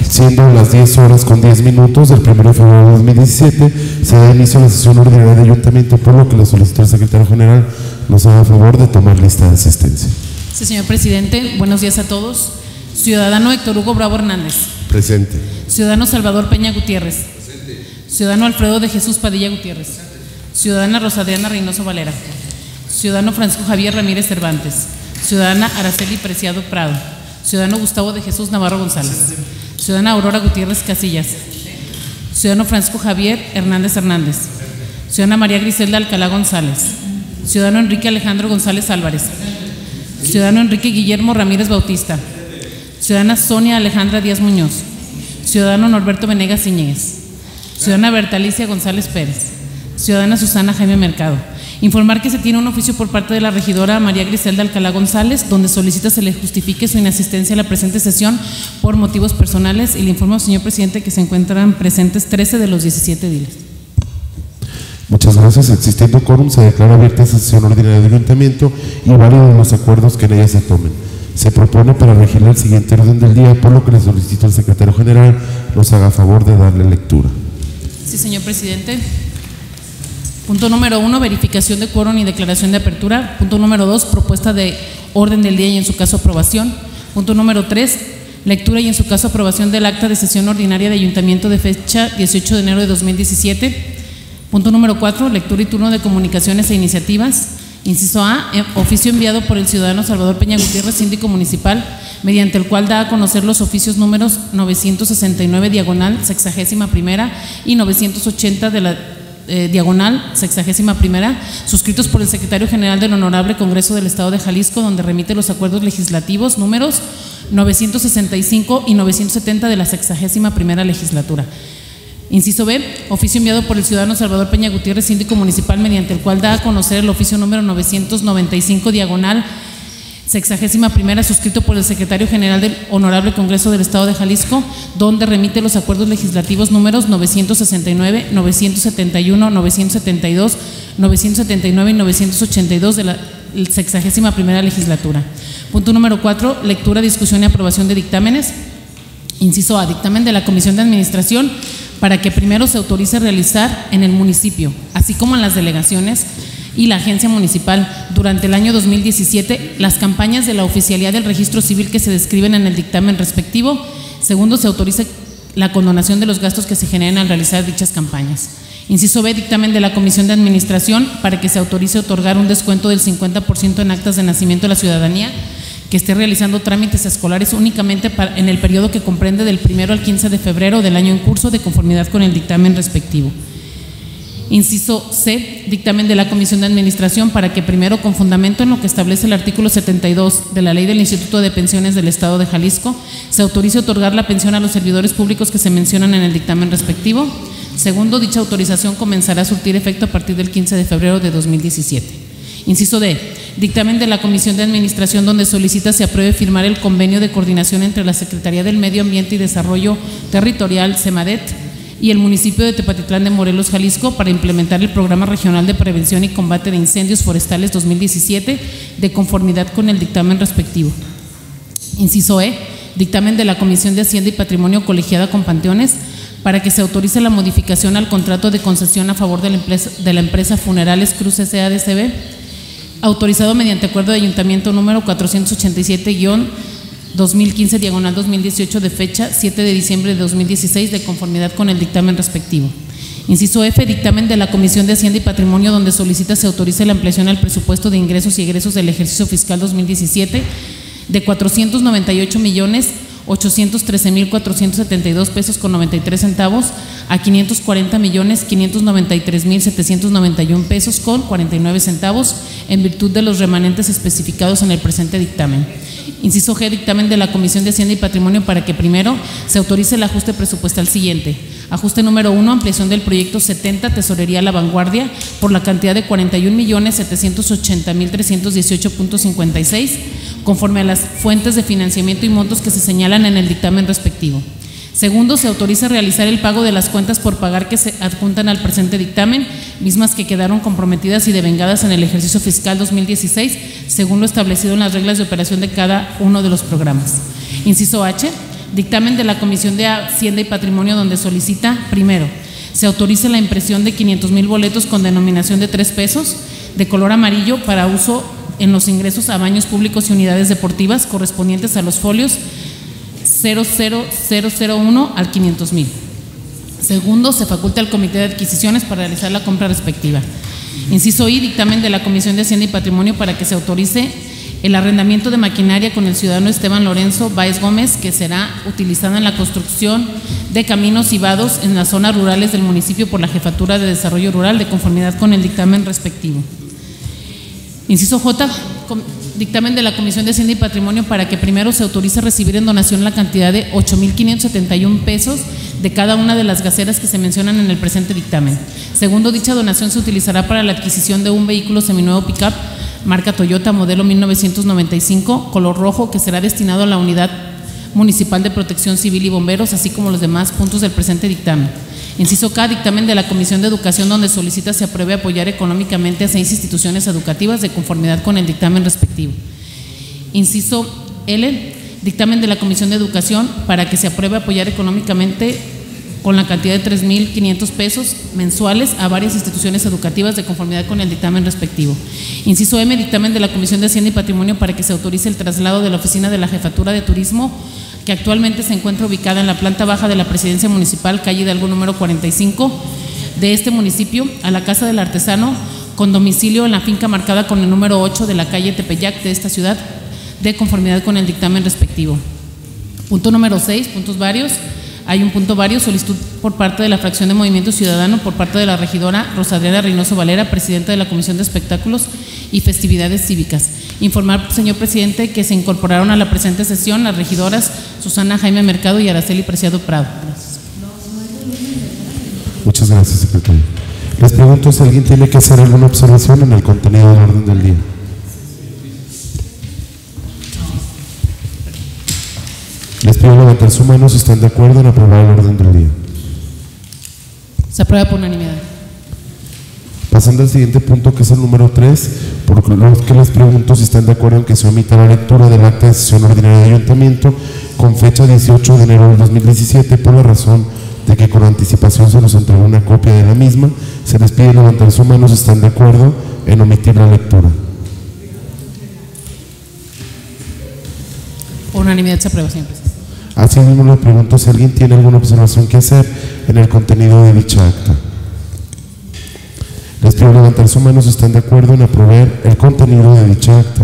Siendo las 10:10 del 1 de febrero de 2017, se da inicio a la sesión ordinaria de ayuntamiento, por lo que le solicito al secretario general nos haga favor de tomar lista de asistencia. Sí, señor presidente. Buenos días a todos. Ciudadano Héctor Hugo Bravo Hernández. Presente. Ciudadano Salvador Peña Gutiérrez. Presente. Ciudadano Alfredo de Jesús Padilla Gutiérrez. Presente. Ciudadana Rosa Adriana Reynoso Valera. Ciudadano Francisco Javier Ramírez Cervantes. Ciudadana Araceli Preciado Prado. Ciudadano Gustavo de Jesús Navarro González. Ciudadana Aurora Gutiérrez Casillas. Ciudadano Francisco Javier Hernández Hernández. Ciudadana María Griselda Alcalá González. Ciudadano Enrique Alejandro González Álvarez. Ciudadano Enrique Guillermo Ramírez Bautista. Ciudadana Sonia Alejandra Díaz Muñoz. Ciudadano Norberto Venegas Iñiguez. Ciudadana Bertalicia González Pérez. Ciudadana Susana Jaime Mercado. Informar que se tiene un oficio por parte de la regidora María Griselda Alcalá González, donde solicita se le justifique su inasistencia a la presente sesión por motivos personales, y le informo, señor presidente, que se encuentran presentes 13 de los 17 diles. Muchas gracias. Existiendo quórum, se declara abierta esta sesión ordinaria del ayuntamiento y válidos los acuerdos que en ella se tomen. Se propone para regir el siguiente orden del día, por lo que le solicito al secretario general nos haga favor de darle lectura. Sí, señor presidente. Punto número 1, verificación de quórum y declaración de apertura. Punto número 2, propuesta de orden del día y en su caso aprobación. Punto número 3, lectura y en su caso aprobación del acta de sesión ordinaria de ayuntamiento de fecha 18 de enero de 2017. Punto número 4, lectura y turno de comunicaciones e iniciativas. Inciso A, oficio enviado por el ciudadano Salvador Peña Gutiérrez, síndico municipal, mediante el cual da a conocer los oficios números 969 diagonal 61ª y 980 de la diagonal 61ª, suscritos por el secretario general del Honorable Congreso del Estado de Jalisco, donde remite los acuerdos legislativos números 965 y 970 de la 61ª legislatura. Inciso B, oficio enviado por el ciudadano Salvador Peña Gutiérrez, síndico municipal, mediante el cual da a conocer el oficio número 995 diagonal 61ª, suscrito por el secretario general del Honorable Congreso del Estado de Jalisco, donde remite los acuerdos legislativos números 969, 971, 972, 979 y 982 de la 61ª legislatura. Punto número 4, lectura, discusión y aprobación de dictámenes. Inciso A, dictamen de la Comisión de Administración para que primero se autorice realizar en el municipio, así como en las delegaciones y la agencia municipal, durante el año 2017, las campañas de la oficialía del registro civil que se describen en el dictamen respectivo. Segundo, se autorice la condonación de los gastos que se generen al realizar dichas campañas. Inciso B, dictamen de la Comisión de Administración para que se autorice otorgar un descuento del 50% en actas de nacimiento a la ciudadanía que esté realizando trámites escolares únicamente en el periodo que comprende del 1 al 15 de febrero del año en curso, de conformidad con el dictamen respectivo. Inciso C, dictamen de la Comisión de Administración para que primero, con fundamento en lo que establece el artículo 72 de la Ley del Instituto de Pensiones del Estado de Jalisco, se autorice otorgar la pensión a los servidores públicos que se mencionan en el dictamen respectivo. Segundo, dicha autorización comenzará a surtir efecto a partir del 15 de febrero de 2017. Inciso D, dictamen de la Comisión de Administración donde solicita se apruebe firmar el convenio de coordinación entre la Secretaría del Medio Ambiente y Desarrollo Territorial, SEMADET, y el municipio de Tepatitlán de Morelos, Jalisco, para implementar el Programa Regional de Prevención y Combate de Incendios Forestales 2017, de conformidad con el dictamen respectivo. Inciso E, dictamen de la Comisión de Hacienda y Patrimonio colegiada con Panteones para que se autorice la modificación al contrato de concesión a favor de la empresa Funerales Cruz S.A.D.C.B., autorizado mediante acuerdo de ayuntamiento número 487-2015-2018 de fecha 7 de diciembre de 2016, de conformidad con el dictamen respectivo. Inciso F, dictamen de la Comisión de Hacienda y Patrimonio donde solicita se autorice la ampliación al presupuesto de ingresos y egresos del ejercicio fiscal 2017 de 498,813,472 pesos con 93 centavos a 540,593,791 pesos con 49 centavos en virtud de los remanentes especificados en el presente dictamen. Inciso G, dictamen de la Comisión de Hacienda y Patrimonio para que primero se autorice el ajuste presupuestal siguiente. Ajuste número 1, ampliación del proyecto 70, Tesorería La Vanguardia, por la cantidad de 41,780,318.56, conforme a las fuentes de financiamiento y montos que se señalan en el dictamen respectivo. Segundo, se autoriza realizar el pago de las cuentas por pagar que se adjuntan al presente dictamen, mismas que quedaron comprometidas y devengadas en el ejercicio fiscal 2016, según lo establecido en las reglas de operación de cada uno de los programas. Inciso H, Dictamen de la Comisión de Hacienda y Patrimonio, donde solicita, primero, se autorice la impresión de 500,000 boletos con denominación de 3 pesos de color amarillo para uso en los ingresos a baños públicos y unidades deportivas correspondientes a los folios 00001 al 500,000. Segundo, se faculta al Comité de Adquisiciones para realizar la compra respectiva. Inciso I, dictamen de la Comisión de Hacienda y Patrimonio para que se autorice el arrendamiento de maquinaria con el ciudadano Esteban Lorenzo Báez Gómez, que será utilizada en la construcción de caminos y vados en las zonas rurales del municipio por la Jefatura de Desarrollo Rural, de conformidad con el dictamen respectivo. Inciso J, dictamen de la Comisión de Hacienda y Patrimonio para que primero se autorice recibir en donación la cantidad de 8,571 pesos de cada una de las gaseras que se mencionan en el presente dictamen. Segundo, dicha donación se utilizará para la adquisición de un vehículo seminuevo pick-up marca Toyota modelo 1995, color rojo, que será destinado a la Unidad Municipal de Protección Civil y Bomberos, así como los demás puntos del presente dictamen. Inciso K, dictamen de la Comisión de Educación, donde solicita se apruebe apoyar económicamente a 6 instituciones educativas de conformidad con el dictamen respectivo. Inciso L, dictamen de la Comisión de Educación para que se apruebe apoyar económicamente con la cantidad de 3,500 pesos mensuales a varias instituciones educativas de conformidad con el dictamen respectivo. Inciso M, dictamen de la Comisión de Hacienda y Patrimonio para que se autorice el traslado de la oficina de la Jefatura de Turismo, que actualmente se encuentra ubicada en la planta baja de la Presidencia Municipal, calle Hidalgo número 45 de este municipio, a la Casa del Artesano, con domicilio en la finca marcada con el número 8 de la calle Tepeyac de esta ciudad, de conformidad con el dictamen respectivo. Punto número 6, puntos varios. Hay un punto varios, solicitud por parte de la fracción de Movimiento Ciudadano, por parte de la regidora Rosa Adriana Reynoso Valera, presidenta de la Comisión de Espectáculos y Festividades Cívicas. Informar, señor presidente, que se incorporaron a la presente sesión las regidoras Susana Jaime Mercado y Araceli Preciado Prado. Gracias. Muchas gracias, secretario. Les pregunto si alguien tiene que hacer alguna observación en el contenido del orden del día. Les pido levantar su mano si están de acuerdo en aprobar el orden del día. Se aprueba por unanimidad. Pasando al siguiente punto, que es el número 3, por lo que les pregunto si están de acuerdo en que se omita la lectura del acta de sesión ordinaria de ayuntamiento con fecha 18 de enero del 2017, por la razón de que con anticipación se nos entregó una copia de la misma. Se les pide levantar su mano si están de acuerdo en omitir la lectura. Por unanimidad se aprueba, señor presidente. Asimismo, le pregunto si alguien tiene alguna observación que hacer en el contenido de dicha acta. Les pido levantar su mano si están de acuerdo en aprobar el contenido de dicha acta.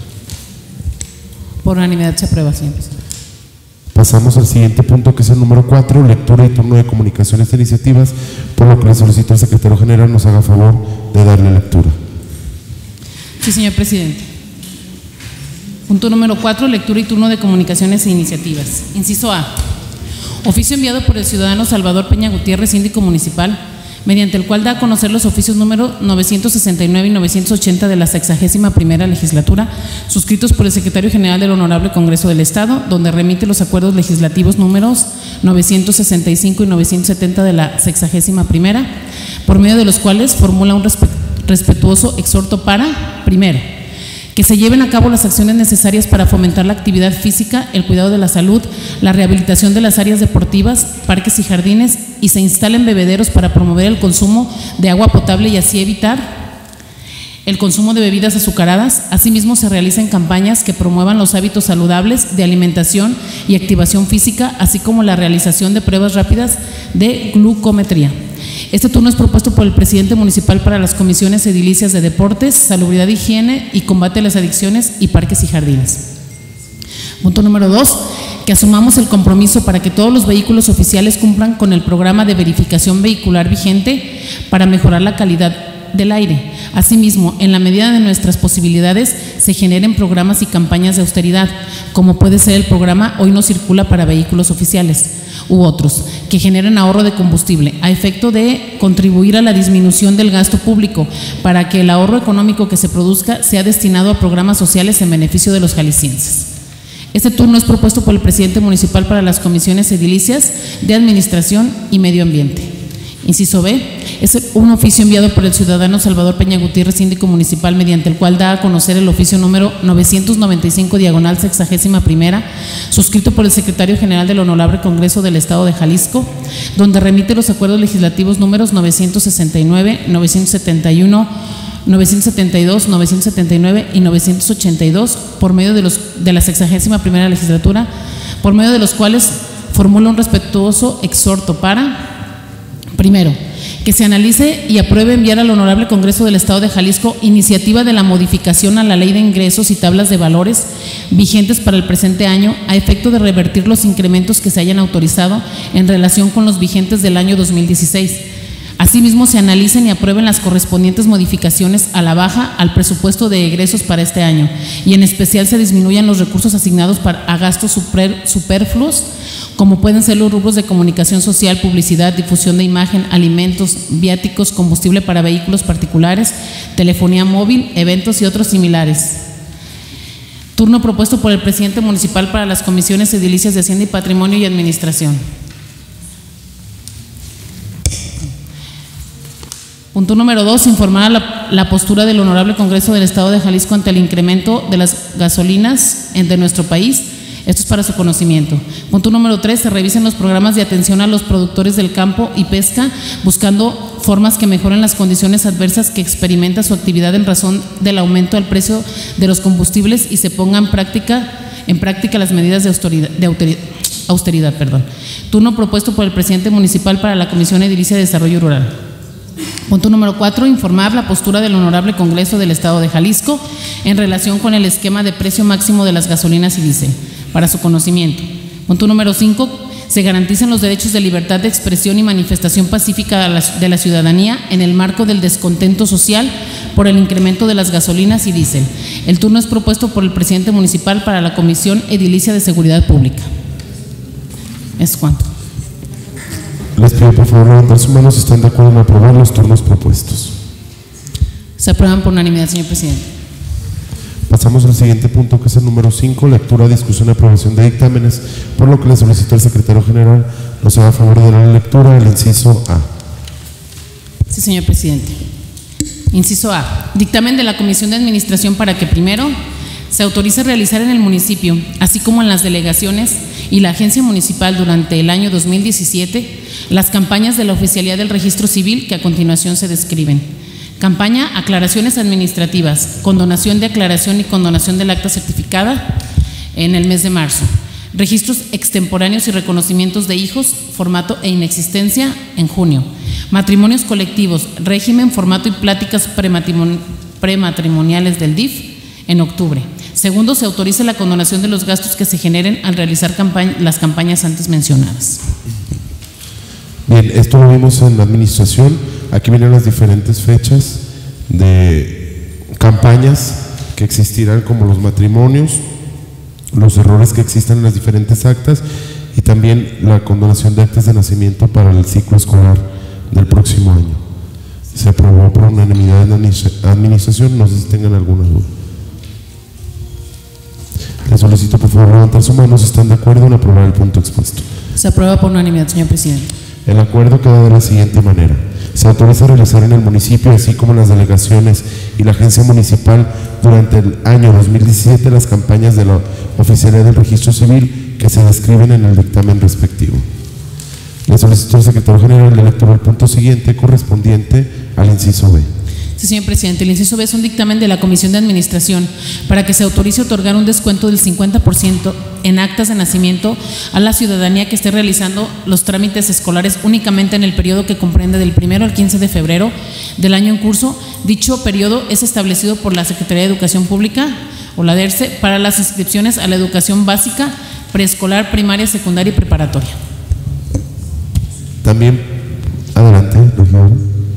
Por unanimidad se aprueba, señor presidente. Pasamos al siguiente punto, que es el número 4, lectura y turno de comunicaciones e iniciativas, por lo que le solicito al secretario general nos haga favor de darle lectura. Sí, señor presidente. Punto número 4, lectura y turno de comunicaciones e iniciativas. Inciso A. Oficio enviado por el ciudadano Salvador Peña Gutiérrez, síndico municipal, mediante el cual da a conocer los oficios número 969 y 980 de la 61ª legislatura, suscritos por el secretario general del Honorable Congreso del Estado, donde remite los acuerdos legislativos números 965 y 970 de la 61ª, por medio de los cuales formula un respetuoso exhorto para, primero, que se lleven a cabo las acciones necesarias para fomentar la actividad física, el cuidado de la salud, la rehabilitación de las áreas deportivas, parques y jardines, y se instalen bebederos para promover el consumo de agua potable y así evitar el consumo de bebidas azucaradas. Asimismo, se realicen campañas que promuevan los hábitos saludables de alimentación y activación física, así como la realización de pruebas rápidas de glucometría. Este turno es propuesto por el presidente municipal para las comisiones edilicias de deportes, salubridad, higiene y combate a las adicciones y parques y jardines. Punto número 2, que asumamos el compromiso para que todos los vehículos oficiales cumplan con el programa de verificación vehicular vigente para mejorar la calidad del aire. Asimismo, en la medida de nuestras posibilidades, se generen programas y campañas de austeridad, como puede ser el programa Hoy no circula para vehículos oficiales u otros, que generen ahorro de combustible, a efecto de contribuir a la disminución del gasto público, para que el ahorro económico que se produzca sea destinado a programas sociales en beneficio de los jaliscienses. Este turno es propuesto por el presidente municipal para las comisiones edilicias de Administración y Medio Ambiente. Inciso B, Es un oficio enviado por el ciudadano Salvador Peña Gutiérrez, síndico municipal, mediante el cual da a conocer el oficio número 995/61, suscrito por el secretario general del Honorable Congreso del Estado de Jalisco, donde remite los acuerdos legislativos números 969, 971, 972, 979 y 982 por medio de la 61ª legislatura, por medio de los cuales formula un respetuoso exhorto para: primero, que se analice y apruebe enviar al Honorable Congreso del Estado de Jalisco iniciativa de la modificación a la Ley de Ingresos y tablas de valores vigentes para el presente año, a efecto de revertir los incrementos que se hayan autorizado en relación con los vigentes del año 2016. Asimismo, se analicen y aprueben las correspondientes modificaciones a la baja al presupuesto de egresos para este año, y en especial se disminuyan los recursos asignados a gastos superfluos, como pueden ser los rubros de comunicación social, publicidad, difusión de imagen, alimentos, viáticos, combustible para vehículos particulares, telefonía móvil, eventos y otros similares. Turno propuesto por el presidente municipal para las comisiones edilicias de Hacienda y Patrimonio y Administración. Punto número 2, informar la postura del Honorable Congreso del Estado de Jalisco ante el incremento de las gasolinas de nuestro país. Esto es para su conocimiento. Punto número 3, se revisen los programas de atención a los productores del campo y pesca, buscando formas que mejoren las condiciones adversas que experimenta su actividad en razón del aumento del precio de los combustibles, y se pongan en práctica las medidas de austeridad. Turno propuesto por el presidente municipal para la Comisión Edilicia de Desarrollo Rural. Punto número 4, informar la postura del Honorable Congreso del Estado de Jalisco en relación con el esquema de precio máximo de las gasolinas y diésel, para su conocimiento. Punto número 5, se garanticen los derechos de libertad de expresión y manifestación pacífica de la ciudadanía en el marco del descontento social por el incremento de las gasolinas y diésel. El turno es propuesto por el presidente municipal para la Comisión Edilicia de Seguridad Pública. Es cuanto. Les pido por favor levantar su mano si están de acuerdo en aprobar los turnos propuestos. Se aprueban por unanimidad, señor presidente. Pasamos al siguiente punto, que es el número 5, lectura, discusión y aprobación de dictámenes, por lo que le solicito al secretario general nos haga favor de la lectura del inciso A. Sí, señor presidente. Inciso A. Dictamen de la Comisión de Administración para que, primero, se autorice realizar en el municipio, así como en las delegaciones y la agencia municipal durante el año 2017, las campañas de la Oficialía del Registro Civil que a continuación se describen. Campaña Aclaraciones Administrativas, condonación de aclaración y condonación del acta certificada en el mes de marzo. Registros extemporáneos y reconocimientos de hijos, formato e inexistencia en junio. Matrimonios colectivos, régimen, formato y pláticas prematrimoniales del DIF en octubre. Segundo, se autoriza la condonación de los gastos que se generen al realizar las campañas antes mencionadas. Bien, esto lo vimos en la administración. Aquí vienen las diferentes fechas de campañas que existirán, como los matrimonios, los errores que existan en las diferentes actas, y también la condonación de actas de nacimiento para el ciclo escolar del próximo año. Se aprobó por unanimidad en la administración. No sé si tengan alguna duda. Les solicito por favor levantar su mano si están de acuerdo en aprobar el punto expuesto. Se aprueba por unanimidad, señor presidente. El acuerdo queda de la siguiente manera: se autoriza a realizar en el municipio, así como en las delegaciones y la agencia municipal, durante el año 2017 las campañas de la Oficialía del Registro Civil que se describen en el dictamen respectivo. Le solicito al secretario general de lectura el punto siguiente, correspondiente al inciso B. Sí, señor presidente. El inciso B es un dictamen de la Comisión de Administración para que se autorice otorgar un descuento del 50% en actas de nacimiento a la ciudadanía que esté realizando los trámites escolares únicamente en el periodo que comprende del 1 al 15 de febrero del año en curso. Dicho periodo es establecido por la Secretaría de Educación Pública, o la DERCE, para las inscripciones a la educación básica, preescolar, primaria, secundaria y preparatoria. También, adelante, regidora.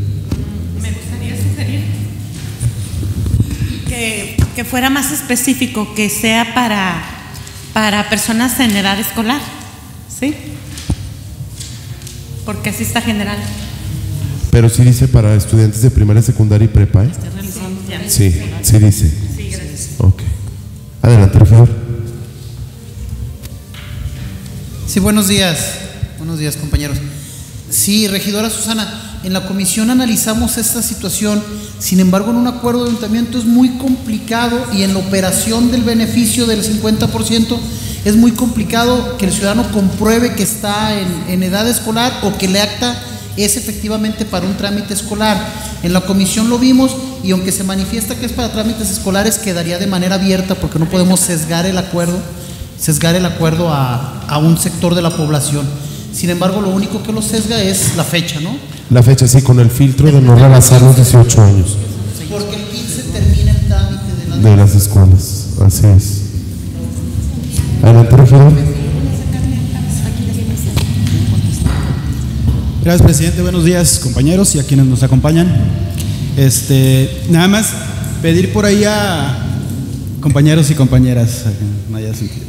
Que fuera más específico, que sea para personas en edad escolar, ¿sí? Porque así está general. Pero sí dice para estudiantes de primaria, secundaria y prepa, ¿eh? Sí, sí dice. Sí, gracias. Ok. Adelante, regidor. Sí, buenos días compañeros. Sí, regidora Susana, en la comisión analizamos esta situación, sin embargo en un acuerdo de ayuntamiento es muy complicado, y en la operación del beneficio del 50% es muy complicado que el ciudadano compruebe que está en edad escolar o que el acta es efectivamente para un trámite escolar. En la comisión lo vimos, y aunque se manifiesta que es para trámites escolares, quedaría de manera abierta porque no podemos sesgar el acuerdo a un sector de la población. Sin embargo, lo único que lo sesga es la fecha, ¿no? La fecha, sí, con el filtro de no rebasar los 18 años. Porque el 15 termina el trámite de las escuelas, así es. Adelante, regidor. Gracias, presidente. Buenos días, compañeros y a quienes nos acompañan. Nada más pedir por ahí a compañeros y compañeras, no haya sentido,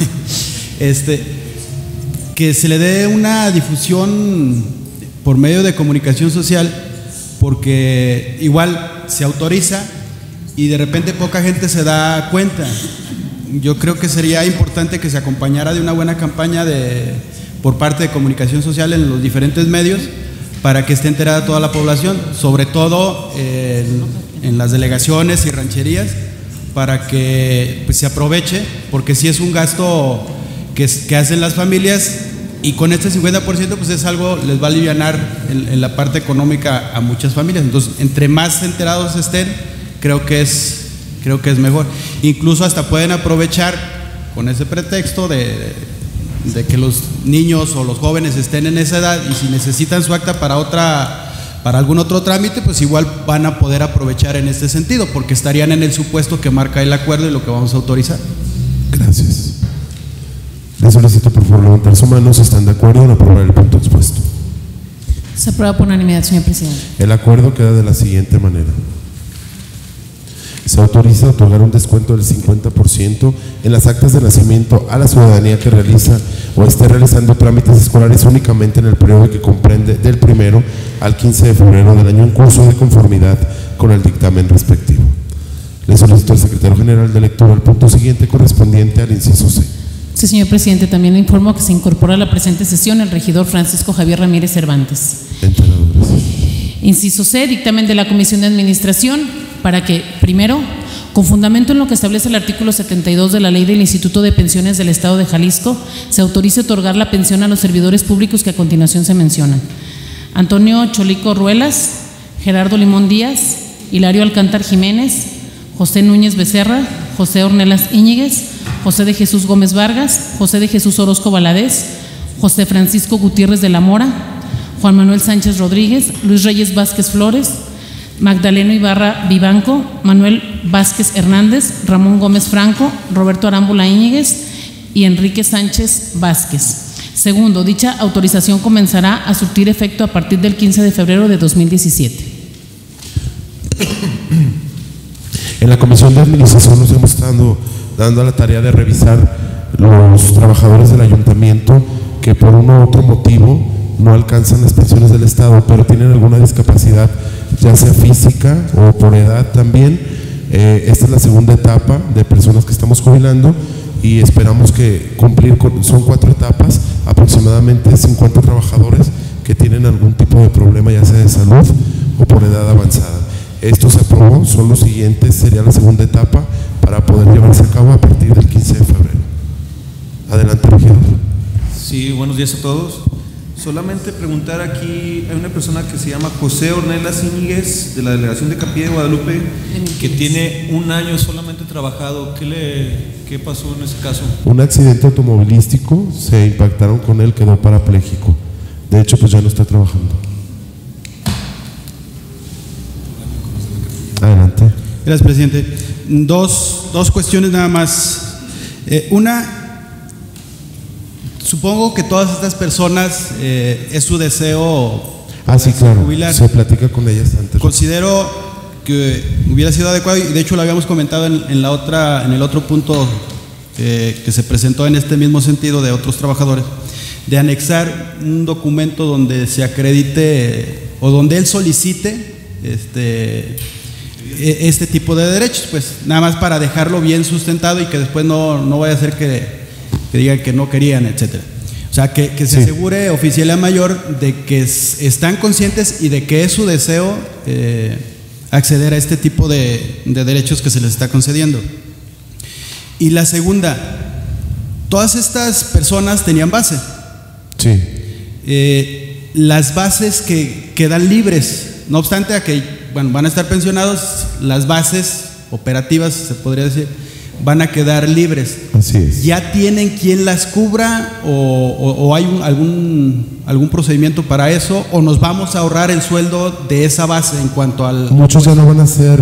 que se le dé una difusión por medio de comunicación social, porque igual se autoriza y de repente poca gente se da cuenta. Yo creo que sería importante que se acompañara de una buena campaña por parte de comunicación social en los diferentes medios, para que esté enterada toda la población, sobre todo en las delegaciones y rancherías, para que pues, se aproveche, porque sí es un gasto que hacen las familias, y con este 50% pues es algo, les va a alivianar en la parte económica a muchas familias. Entonces, entre más enterados estén, creo que es mejor. Incluso hasta pueden aprovechar con ese pretexto de que los niños o los jóvenes estén en esa edad, y si necesitan su acta para algún otro trámite, pues igual van a poder aprovechar en este sentido, porque estarían en el supuesto que marca el acuerdo y lo que vamos a autorizar. Gracias. Les solicito por favor levantar su mano si están de acuerdo en aprobar el punto expuesto. Se aprueba por unanimidad, señor presidente. El acuerdo queda de la siguiente manera. Se autoriza a otorgar un descuento del 50% en las actas de nacimiento a la ciudadanía que realiza o esté realizando trámites escolares únicamente en el periodo que comprende del 1 al 15 de febrero del año en curso, de conformidad con el dictamen respectivo. Le solicito al secretario general de lectura el punto siguiente correspondiente al inciso C. Sí, señor presidente, también le informo que se incorpora a la presente sesión el regidor Francisco Javier Ramírez Cervantes. Enterado, gracias. Inciso C, dictamen de la Comisión de Administración para que, primero, con fundamento en lo que establece el artículo 72 de la Ley del Instituto de Pensiones del Estado de Jalisco, se autorice otorgar la pensión a los servidores públicos que a continuación se mencionan: Antonio Cholico Ruelas, Gerardo Limón Díaz, Hilario Alcántar Jiménez, José Núñez Becerra, José Ornelas Íñiguez, José de Jesús Gómez Vargas, José de Jesús Orozco Valadez, José Francisco Gutiérrez de la Mora, Juan Manuel Sánchez Rodríguez, Luis Reyes Vázquez Flores, Magdaleno Ibarra Vivanco, Manuel Vázquez Hernández, Ramón Gómez Franco, Roberto Arámbula Íñiguez y Enrique Sánchez Vázquez. Segundo, dicha autorización comenzará a surtir efecto a partir del 15 de febrero de 2017. En la Comisión de Administración nos hemos estado dando a la tarea de revisar los trabajadores del ayuntamiento que por uno u otro motivo no alcanzan las pensiones del Estado, pero tienen alguna discapacidad, ya sea física o por edad también. Esta es la segunda etapa de personas que estamos jubilando, y esperamos que son 4 etapas, aproximadamente 50 trabajadores que tienen algún tipo de problema, ya sea de salud o por edad avanzada. Esto se aprobó, son los siguientes, sería la segunda etapa para poder llevarse a cabo a partir del 15 de febrero. Adelante, regidor. Sí, buenos días a todos. Solamente preguntar aquí, hay una persona que se llama José Ornelas Íñiguez, de la delegación de Capilla de Guadalupe, que tiene 1 año solamente trabajado. ¿Qué pasó en ese caso? Un accidente automovilístico, se impactaron con él, quedó parapléjico. De hecho, pues ya no está trabajando. Adelante. Gracias, presidente. Dos cuestiones nada más. Supongo que todas estas personas es su deseo. Sí, claro. Jubilar. Se platica con ellas antes. Considero que hubiera sido adecuado, y de hecho lo habíamos comentado en el otro punto que se presentó en este mismo sentido de otros trabajadores, de anexar un documento donde se acredite o donde él solicite este tipo de derechos, pues nada más para dejarlo bien sustentado y que después no vaya a ser que digan que no querían, etcétera. O sea, que se asegure oficialidad mayor de que están conscientes y de que es su deseo acceder a este tipo de derechos que se les está concediendo. Y la segunda, todas estas personas tenían base. Sí. Las bases que quedan libres, no obstante a que van a estar pensionados, las bases operativas, se podría decir, van a quedar libres. Así es. ¿Ya tienen quien las cubra o hay algún procedimiento para eso, o nos vamos a ahorrar el sueldo de esa base en cuanto al... Muchos ya no van a ser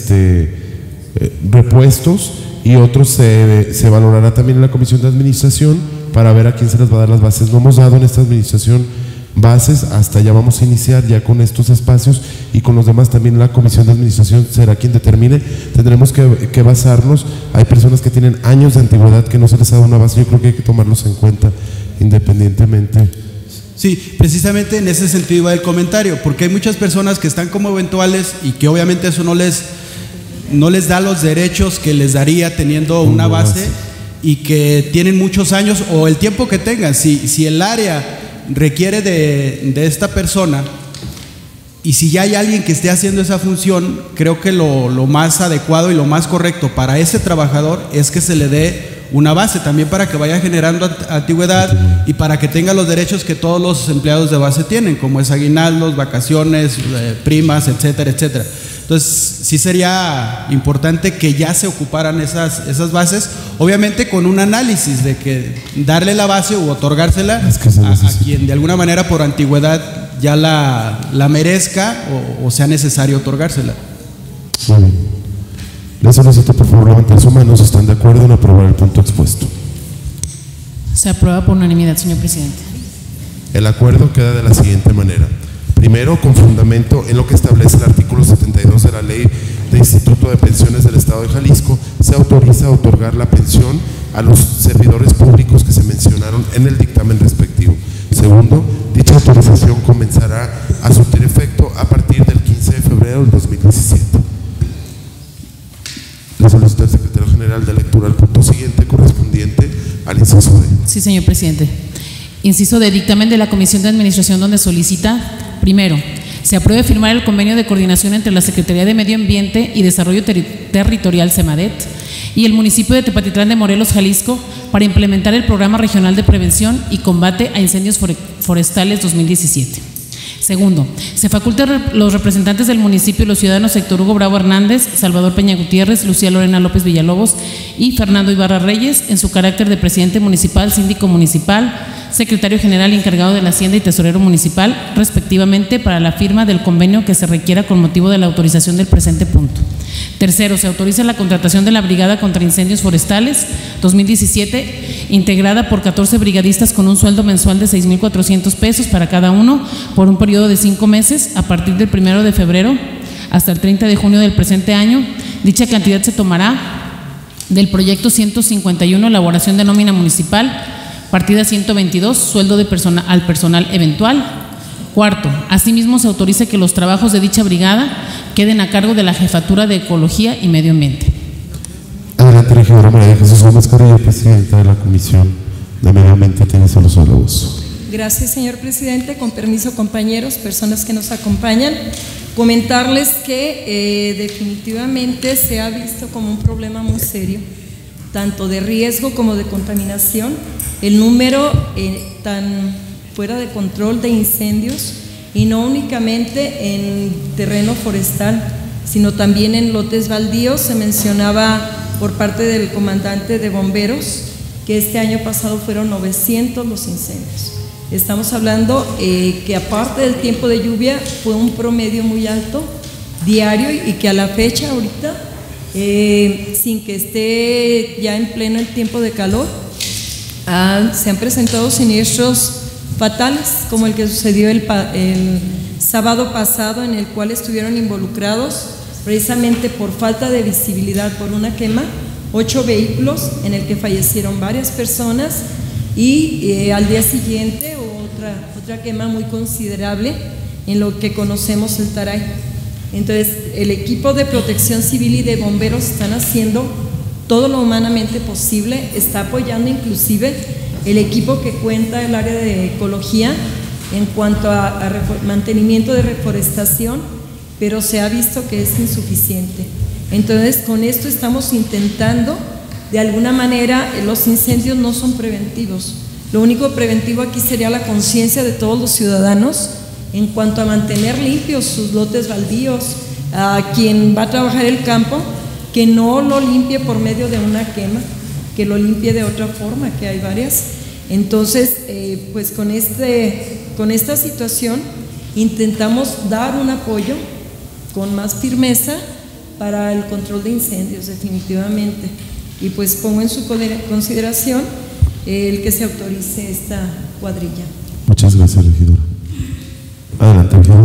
repuestos, y otros se valorará también en la comisión de administración para ver a quién se les va a dar las bases. No hemos dado en esta administración bases, hasta ya vamos a iniciar ya con estos espacios, y con los demás también la comisión de administración será quien determine. Tendremos que basarnos. Hay personas que tienen años de antigüedad que no se les ha dado una base. Yo creo que hay que tomarlos en cuenta independientemente. Sí, precisamente en ese sentido va el comentario, porque hay muchas personas que están como eventuales y que obviamente eso no les da los derechos que les daría teniendo una base, y que tienen muchos años o el tiempo que tengan. Si el área requiere de esta persona, y si ya hay alguien que esté haciendo esa función, creo que lo más adecuado y lo más correcto para ese trabajador es que se le dé una base también, para que vaya generando antigüedad y para que tenga los derechos que todos los empleados de base tienen, como es aguinaldos, vacaciones, primas, etcétera, etcétera. Entonces sí sería importante que ya se ocuparan esas bases, obviamente con un análisis de que darle la base u otorgársela a quien de alguna manera por antigüedad ya la merezca, o sea necesario otorgársela. Muy bien. Les solicito por favor levantar su mano si están de acuerdo en aprobar el punto expuesto. Se aprueba por unanimidad, señor presidente. El acuerdo queda de la siguiente manera. Primero, con fundamento en lo que establece el artículo 72 de la Ley de Instituto de Pensiones del Estado de Jalisco, se autoriza a otorgar la pensión a los servidores públicos que se mencionaron en el dictamen respectivo. Segundo, dicha autorización comenzará a surtir efecto a partir del 15 de febrero del 2017. Le solicito al secretario general de lectura al punto siguiente correspondiente al inciso D. Sí, señor presidente. Inciso de dictamen de la Comisión de Administración, donde solicita: primero, se apruebe firmar el convenio de coordinación entre la Secretaría de Medio Ambiente y Desarrollo Territorial SEMADET y el municipio de Tepatitlán de Morelos, Jalisco, para implementar el Programa Regional de Prevención y Combate a Incendios Forestales 2017. Segundo, se faculta a los representantes del municipio y los ciudadanos Héctor Hugo Bravo Hernández, Salvador Peña Gutiérrez, Lucía Lorena López Villalobos y Fernando Ibarra Reyes, en su carácter de presidente municipal, síndico municipal, secretario general encargado de la Hacienda y tesorero municipal, respectivamente, para la firma del convenio que se requiera con motivo de la autorización del presente punto. Tercero, se autoriza la contratación de la Brigada contra Incendios Forestales 2017, integrada por 14 brigadistas con un sueldo mensual de 6,400 pesos para cada uno, por un periodo de 5 meses, a partir del 1 de febrero hasta el 30 de junio del presente año. Dicha cantidad se tomará del proyecto 151, elaboración de nómina municipal, partida 122, sueldo de al personal eventual. Cuarto, asimismo se autoriza que los trabajos de dicha brigada queden a cargo de la Jefatura de Ecología y Medio Ambiente. Adelante, regidora María Jesús Gómez Carrillo, presidenta de la Comisión de Medio Ambiente, tiene solo su voz. Gracias, señor presidente. Con permiso, compañeros, personas que nos acompañan, comentarles que definitivamente se ha visto como un problema muy serio, tanto de riesgo como de contaminación, el número tan fuera de control de incendios, y no únicamente en terreno forestal, sino también en lotes baldíos. Se mencionaba por parte del comandante de bomberos que este año pasado fueron 900 los incendios. Estamos hablando que aparte del tiempo de lluvia fue un promedio muy alto diario, y que a la fecha ahorita, sin que esté ya en pleno el tiempo de calor, se han presentado siniestros fatales, como el que sucedió el sábado pasado, en el cual estuvieron involucrados, precisamente por falta de visibilidad, por una quema, 8 vehículos, en el que fallecieron varias personas, y al día siguiente otra quema muy considerable en lo que conocemos el Taray. Entonces, el equipo de protección civil y de bomberos están haciendo todo lo humanamente posible, está apoyando inclusive el equipo que cuenta el área de ecología en cuanto a mantenimiento de reforestación, pero se ha visto que es insuficiente. Entonces, con esto estamos intentando, de alguna manera, los incendios no son preventivos. Lo único preventivo aquí sería la conciencia de todos los ciudadanos en cuanto a mantener limpios sus lotes baldíos, a quien va a trabajar el campo, que no lo limpie por medio de una quema, que lo limpie de otra forma, que hay varias. Entonces, pues con esta situación intentamos dar un apoyo con más firmeza para el control de incendios, definitivamente. Y pues pongo en su consideración el que se autorice esta cuadrilla. Muchas gracias, regidora. Adelante, regidor.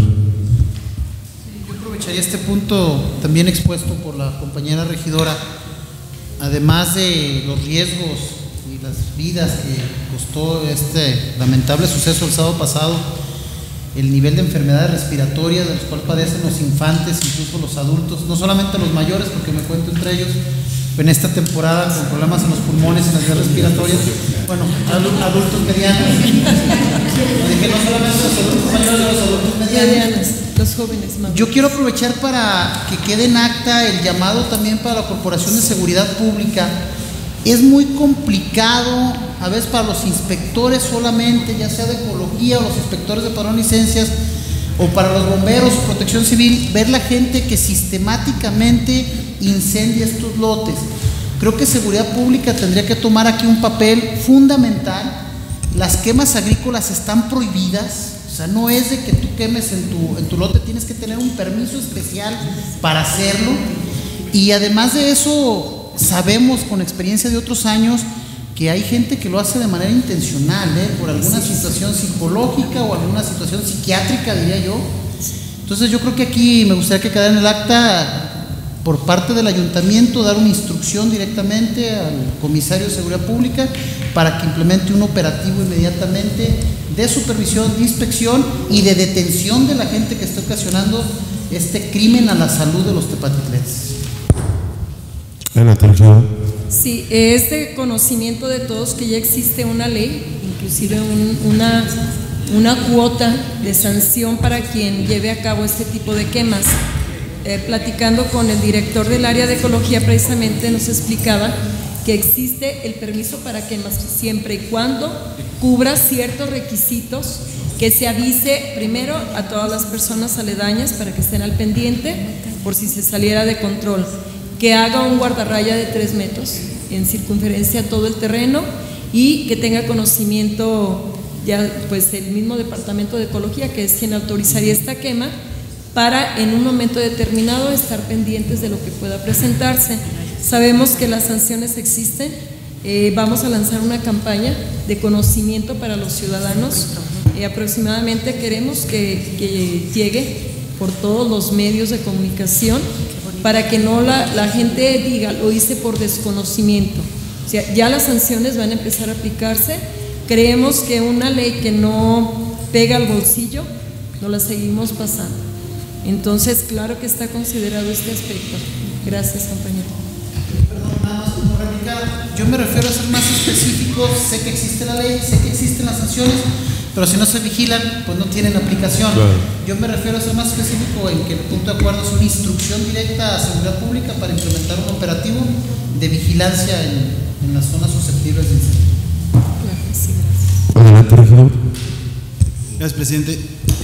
Yo aprovecharía este punto también expuesto por la compañera regidora, además de los riesgos y las vidas que costó este lamentable suceso el sábado pasado, el nivel de enfermedades respiratorias de los cuales padecen los infantes, incluso los adultos, no solamente los mayores, porque me cuento entre ellos, en esta temporada con problemas en los pulmones, en las vías respiratorias, bueno, adultos medianos, dije no solamente los adultos mayores, los adultos medianos, los jóvenes más. Yo quiero aprovechar para que quede en acta el llamado también para la Corporación de Seguridad Pública. Es muy complicado a veces para los inspectores solamente, ya sea de ecología o los inspectores de padrón licencias, o para los bomberos o protección civil, ver la gente que sistemáticamente incendia estos lotes. Creo que Seguridad Pública tendría que tomar aquí un papel fundamental. Las quemas agrícolas están prohibidas, o sea, no es de que tú quemes en tu lote, tienes que tener un permiso especial para hacerlo. Y además de eso, sabemos con experiencia de otros años que hay gente que lo hace de manera intencional, por alguna situación psicológica o alguna situación psiquiátrica, diría yo. Entonces yo creo que aquí me gustaría que quedara en el acta, por parte del ayuntamiento, dar una instrucción directamente al comisario de Seguridad Pública para que implemente un operativo inmediatamente de supervisión, de inspección y de detención de la gente que está ocasionando este crimen a la salud de los tepatitlenses. Adelante, regidora. Sí, es de conocimiento de todos que ya existe una ley, inclusive una cuota de sanción para quien lleve a cabo este tipo de quemas. Platicando con el director del área de ecología, precisamente nos explicaba que existe el permiso para quemas siempre y cuando cubra ciertos requisitos, que se avise primero a todas las personas aledañas para que estén al pendiente por si se saliera de control, que haga un guardarraya de 3 metros en circunferencia a todo el terreno y que tenga conocimiento ya pues el mismo departamento de ecología, que es quien autorizaría esta quema, para en un momento determinado estar pendientes de lo que pueda presentarse. Sabemos que las sanciones existen, vamos a lanzar una campaña de conocimiento para los ciudadanos, aproximadamente queremos que llegue por todos los medios de comunicación para que no la gente diga, lo hice por desconocimiento. O sea, ya las sanciones van a empezar a aplicarse. Creemos que una ley que no pega al bolsillo, no la seguimos pasando. Entonces, claro que está considerado este aspecto. Gracias, compañero. Perdón, nada más como réplica, yo me refiero a ser más específico. Sé que existe la ley, sé que existen las sanciones, pero si no se vigilan, pues no tienen aplicación. Claro. Yo me refiero a ser más específico en que el punto de acuerdo es una instrucción directa a Seguridad Pública para implementar un operativo de vigilancia en las zonas susceptibles de incendio. Claro, sí, gracias. Adelante, regidor. Gracias, presidente.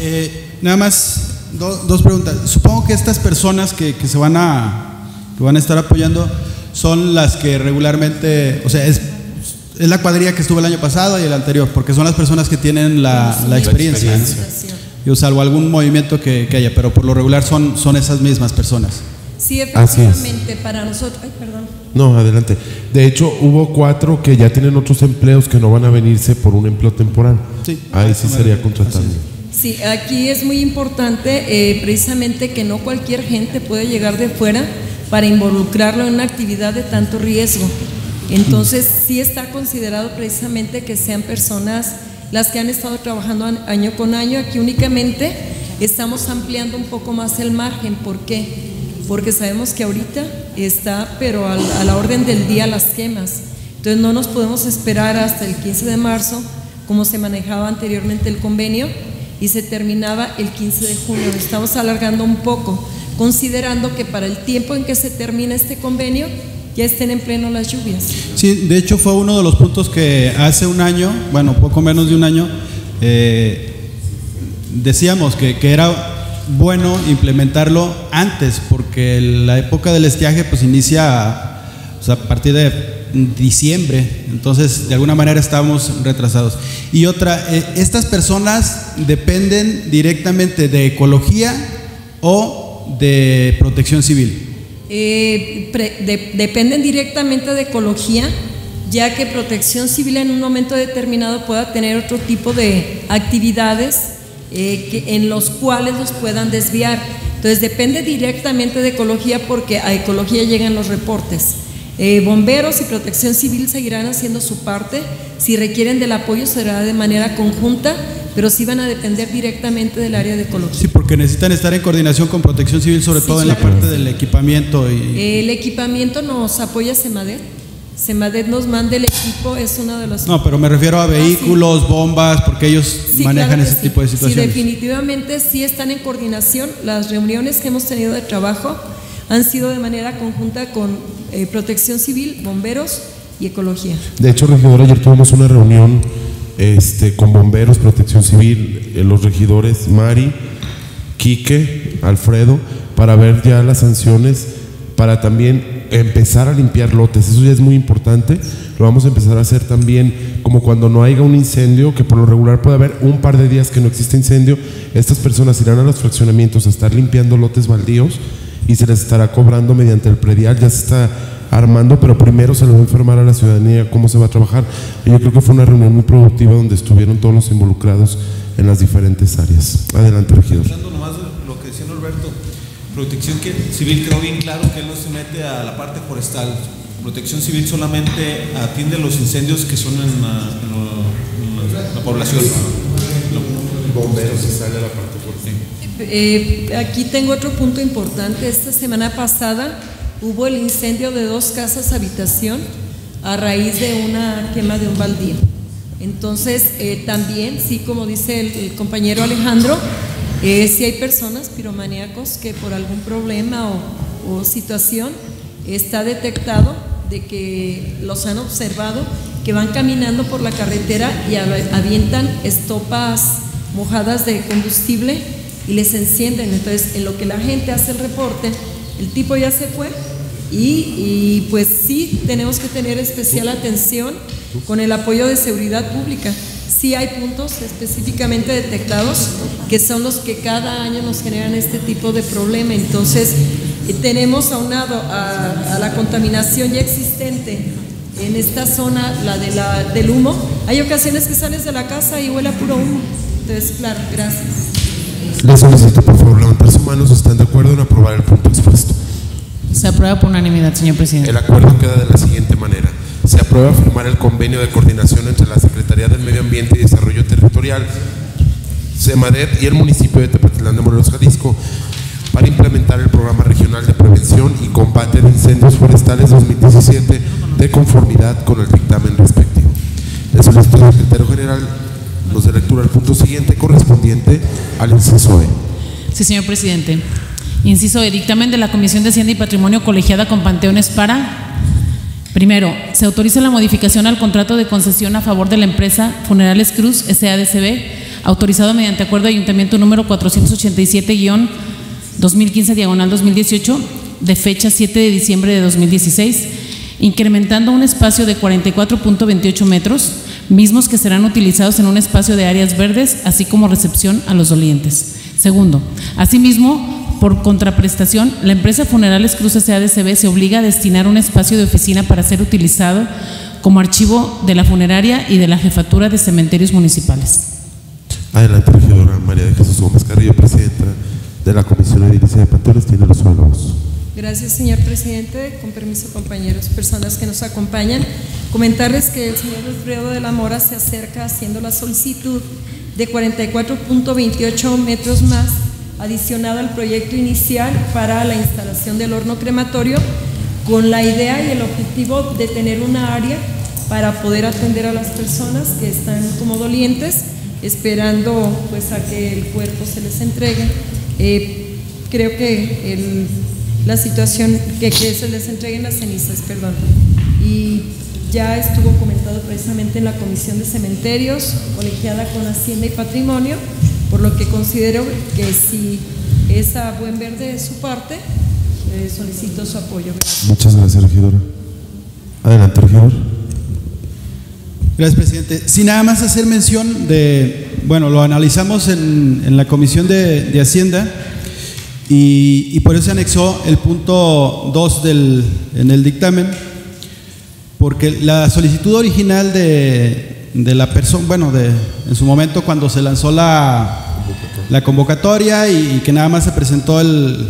Nada más dos preguntas. Supongo que estas personas que van a estar apoyando son las que regularmente, o sea, es la cuadrilla que estuvo el año pasado y el anterior, porque son las personas que tienen la experiencia, ¿no? Yo salvo algún movimiento que haya, pero por lo regular son esas mismas personas. Sí, efectivamente, para nosotros. Ay, perdón. No, adelante. De hecho, hubo 4 que ya tienen otros empleos que no van a venirse por un empleo temporal. Sí. Ahí sí sería contratable. Sí, aquí es muy importante precisamente que no cualquier gente puede llegar de fuera para involucrarlo en una actividad de tanto riesgo. Entonces, sí está considerado precisamente que sean personas las que han estado trabajando año con año. Aquí únicamente estamos ampliando un poco más el margen. ¿Por qué? Porque sabemos que ahorita está, pero a la orden del día las quemas. Entonces no nos podemos esperar hasta el 15 de marzo, como se manejaba anteriormente el convenio, y se terminaba el 15 de junio. Estamos alargando un poco, considerando que para el tiempo en que se termina este convenio ya estén en pleno las lluvias. Sí, de hecho fue uno de los puntos que hace un año, bueno, poco menos de un año, decíamos que era bueno implementarlo antes, porque la época del estiaje pues inicia a partir de diciembre, entonces de alguna manera estamos retrasados. Y otra, ¿estas personas dependen directamente de ecología o de protección civil? Dependen directamente de ecología, ya que protección civil en un momento determinado pueda tener otro tipo de actividades en los cuales los puedan desviar. Entonces depende directamente de ecología, porque a ecología llegan los reportes. Bomberos y protección civil seguirán haciendo su parte. Si requieren del apoyo será de manera conjunta, pero sí van a depender directamente del área de ecología. Sí, porque necesitan estar en coordinación con protección civil, sobre todo en la parte del equipamiento. El equipamiento nos apoya Semadet. Semadet nos manda el equipo, es uno de los... No, pero me refiero a vehículos, bombas, porque ellos manejan ese tipo de situaciones. Sí, definitivamente sí están en coordinación. Las reuniones que hemos tenido de trabajo han sido de manera conjunta con protección civil, bomberos y ecología. De hecho, regidor, ayer tuvimos una reunión con bomberos, protección civil, los regidores Mari, Quique, Alfredo, para ver ya las sanciones, para también empezar a limpiar lotes. Eso ya es muy importante. Lo vamos a empezar a hacer también, como cuando no haya un incendio, que por lo regular puede haber un par de días que no existe incendio. Estas personas irán a los fraccionamientos a estar limpiando lotes baldíos y se les estará cobrando mediante el predial. Ya se está armando, pero primero se les va a informar a la ciudadanía cómo se va a trabajar. Yo creo que fue una reunión muy productiva donde estuvieron todos los involucrados en las diferentes áreas. Adelante, regidor. Pensando nomás lo que decía Norberto, protección civil quedó bien claro que él no se mete a la parte forestal. Protección civil solamente atiende los incendios que son en la población. Bomberos se sale a la parte forestal. Aquí tengo otro punto importante. Esta semana pasada hubo el incendio de 2 casas habitación a raíz de una quema de un baldío. Entonces, también, sí, como dice el compañero Alejandro, si hay personas piromaníacos que por algún problema o situación está detectado de que los han observado, que van caminando por la carretera y avientan estopas mojadas de combustible y les encienden. Entonces, en lo que la gente hace el reporte, el tipo ya se fue y pues sí tenemos que tener especial atención con el apoyo de seguridad pública. Sí hay puntos específicamente detectados que son los que cada año nos generan este tipo de problema. Entonces tenemos aunado a la contaminación ya existente en esta zona, del humo. Hay ocasiones que sales de la casa y huele a puro humo. Entonces, claro, gracias. Le solicito por favor levantar su mano si están de acuerdo en aprobar el punto expuesto. Se aprueba por unanimidad, señor presidente. El acuerdo queda de la siguiente manera. Se aprueba firmar el convenio de coordinación entre la Secretaría del Medio Ambiente y Desarrollo Territorial, Semadet y el municipio de Tepatitlán de Morelos, Jalisco, para implementar el Programa Regional de Prevención y Combate de Incendios Forestales 2017 de conformidad con el dictamen respectivo. Le solicito al secretario general nos dé lectura al punto siguiente correspondiente al inciso E. Sí, señor presidente. Inciso E, dictamen de la Comisión de Hacienda y Patrimonio colegiada con Panteones para... Primero, se autoriza la modificación al contrato de concesión a favor de la empresa Funerales Cruz SADCB, autorizado mediante acuerdo de ayuntamiento número 487-2015/2018, de fecha 7 de diciembre de 2016, incrementando un espacio de 44.28 metros, mismos que serán utilizados en un espacio de áreas verdes, así como recepción a los dolientes. Segundo, asimismo, por contraprestación, la empresa Funerales Cruz SADCB se obliga a destinar un espacio de oficina para ser utilizado como archivo de la funeraria y de la jefatura de cementerios municipales. Adelante, regidora María de Jesús Gómez Carrillo, presidenta de la Comisión Edilicia de Panteones, tiene los uso de la voz. Gracias, señor presidente. Con permiso, compañeros, personas que nos acompañan, comentarles que el señor Alfredo de la Mora se acerca haciendo la solicitud de 44.28 metros más adicionado al proyecto inicial para la instalación del horno crematorio, con la idea y el objetivo de tener una área para poder atender a las personas que están como dolientes, esperando pues a que el cuerpo se les entregue. Creo que la situación, que se les entreguen las cenizas, perdón. Y ya estuvo comentado precisamente en la Comisión de Cementerios, colegiada con Hacienda y Patrimonio, por lo que considero que si es a buen ver de su parte, solicito su apoyo. Gracias. Muchas gracias, regidora. Adelante, regidor. Gracias, presidente. Sí, nada más hacer mención de, bueno, lo analizamos en la Comisión de Hacienda y por eso se anexó el punto 2 en el dictamen, porque la solicitud original de la persona, bueno, en su momento cuando se lanzó la convocatoria y que nada más se presentó el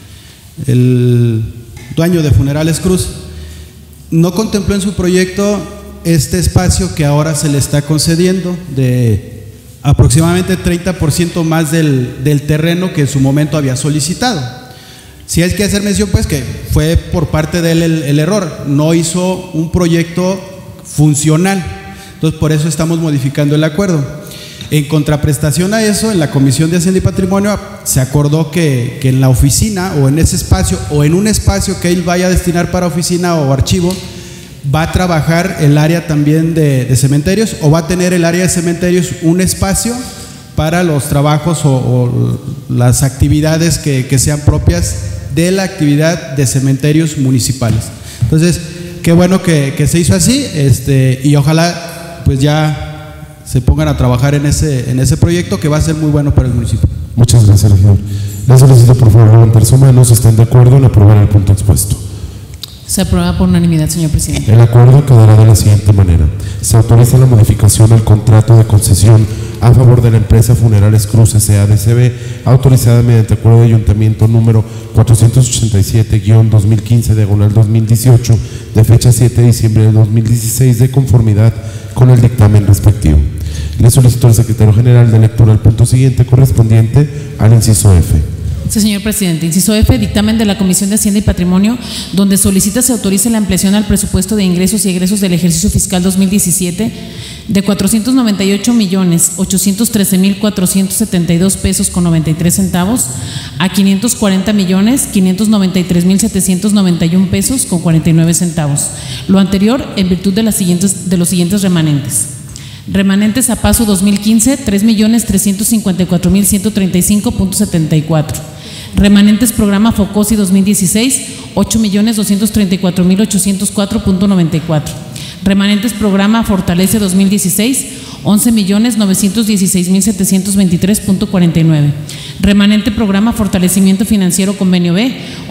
dueño de Funerales Cruz, no contempló en su proyecto este espacio que ahora se le está concediendo de aproximadamente 30% más del terreno que en su momento había solicitado. Si hay que hacer mención, pues, que fue por parte de él el error, no hizo un proyecto funcional, entonces por eso estamos modificando el acuerdo. En contraprestación a eso, en la Comisión de Hacienda y Patrimonio se acordó que en la oficina o en ese espacio o en un espacio que él vaya a destinar para oficina o archivo, va a trabajar el área también de cementerios, o va a tener el área de cementerios un espacio para los trabajos o las actividades que sean propias de la actividad de cementerios municipales. Entonces, qué bueno que se hizo así, y ojalá pues ya se pongan a trabajar en ese proyecto, que va a ser muy bueno para el municipio. Muchas gracias, regidor. Les solicito por favor levantar su mano si están de acuerdo en aprobar el punto expuesto. Se aprueba por unanimidad, señor presidente. El acuerdo quedará de la siguiente manera: se autoriza la modificación al contrato de concesión a favor de la empresa Funerales Cruz S.A.D.C.B., autorizada mediante acuerdo de ayuntamiento número 487-2015/2018, de fecha 7 de diciembre de 2016, de conformidad con el dictamen respectivo. Le solicito al secretario general de lectura el punto siguiente, correspondiente al inciso F. Sí, señor presidente. Inciso F, dictamen de la Comisión de Hacienda y Patrimonio, donde solicita se autorice la ampliación al presupuesto de ingresos y egresos del ejercicio fiscal 2017 de 498,813,472 pesos con 93 centavos a 540,593,791 pesos con 49 centavos. Lo anterior en virtud de los siguientes remanentes. Remanentes a paso 2015, 3,354,135.74. Remanentes programa Focosi 2016, 8,234,804.94. Remanentes programa Fortalece 2016, 11,916,723.49. Remanente programa Fortalecimiento Financiero Convenio B,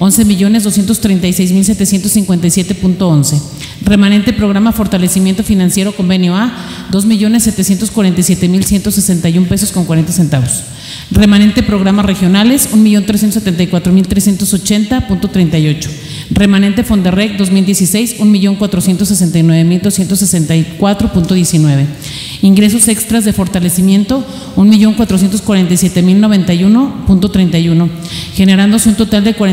11,236,757.11. Remanente programa Fortalecimiento Financiero Convenio A, 2,747,161 pesos con 40 centavos. Remanente programas regionales, 1,374,380.38. Remanente Fonderrec 2016, 1,469,264.19. Ingresos extras de fortalecimiento, 1,447,091.31, generándose un total de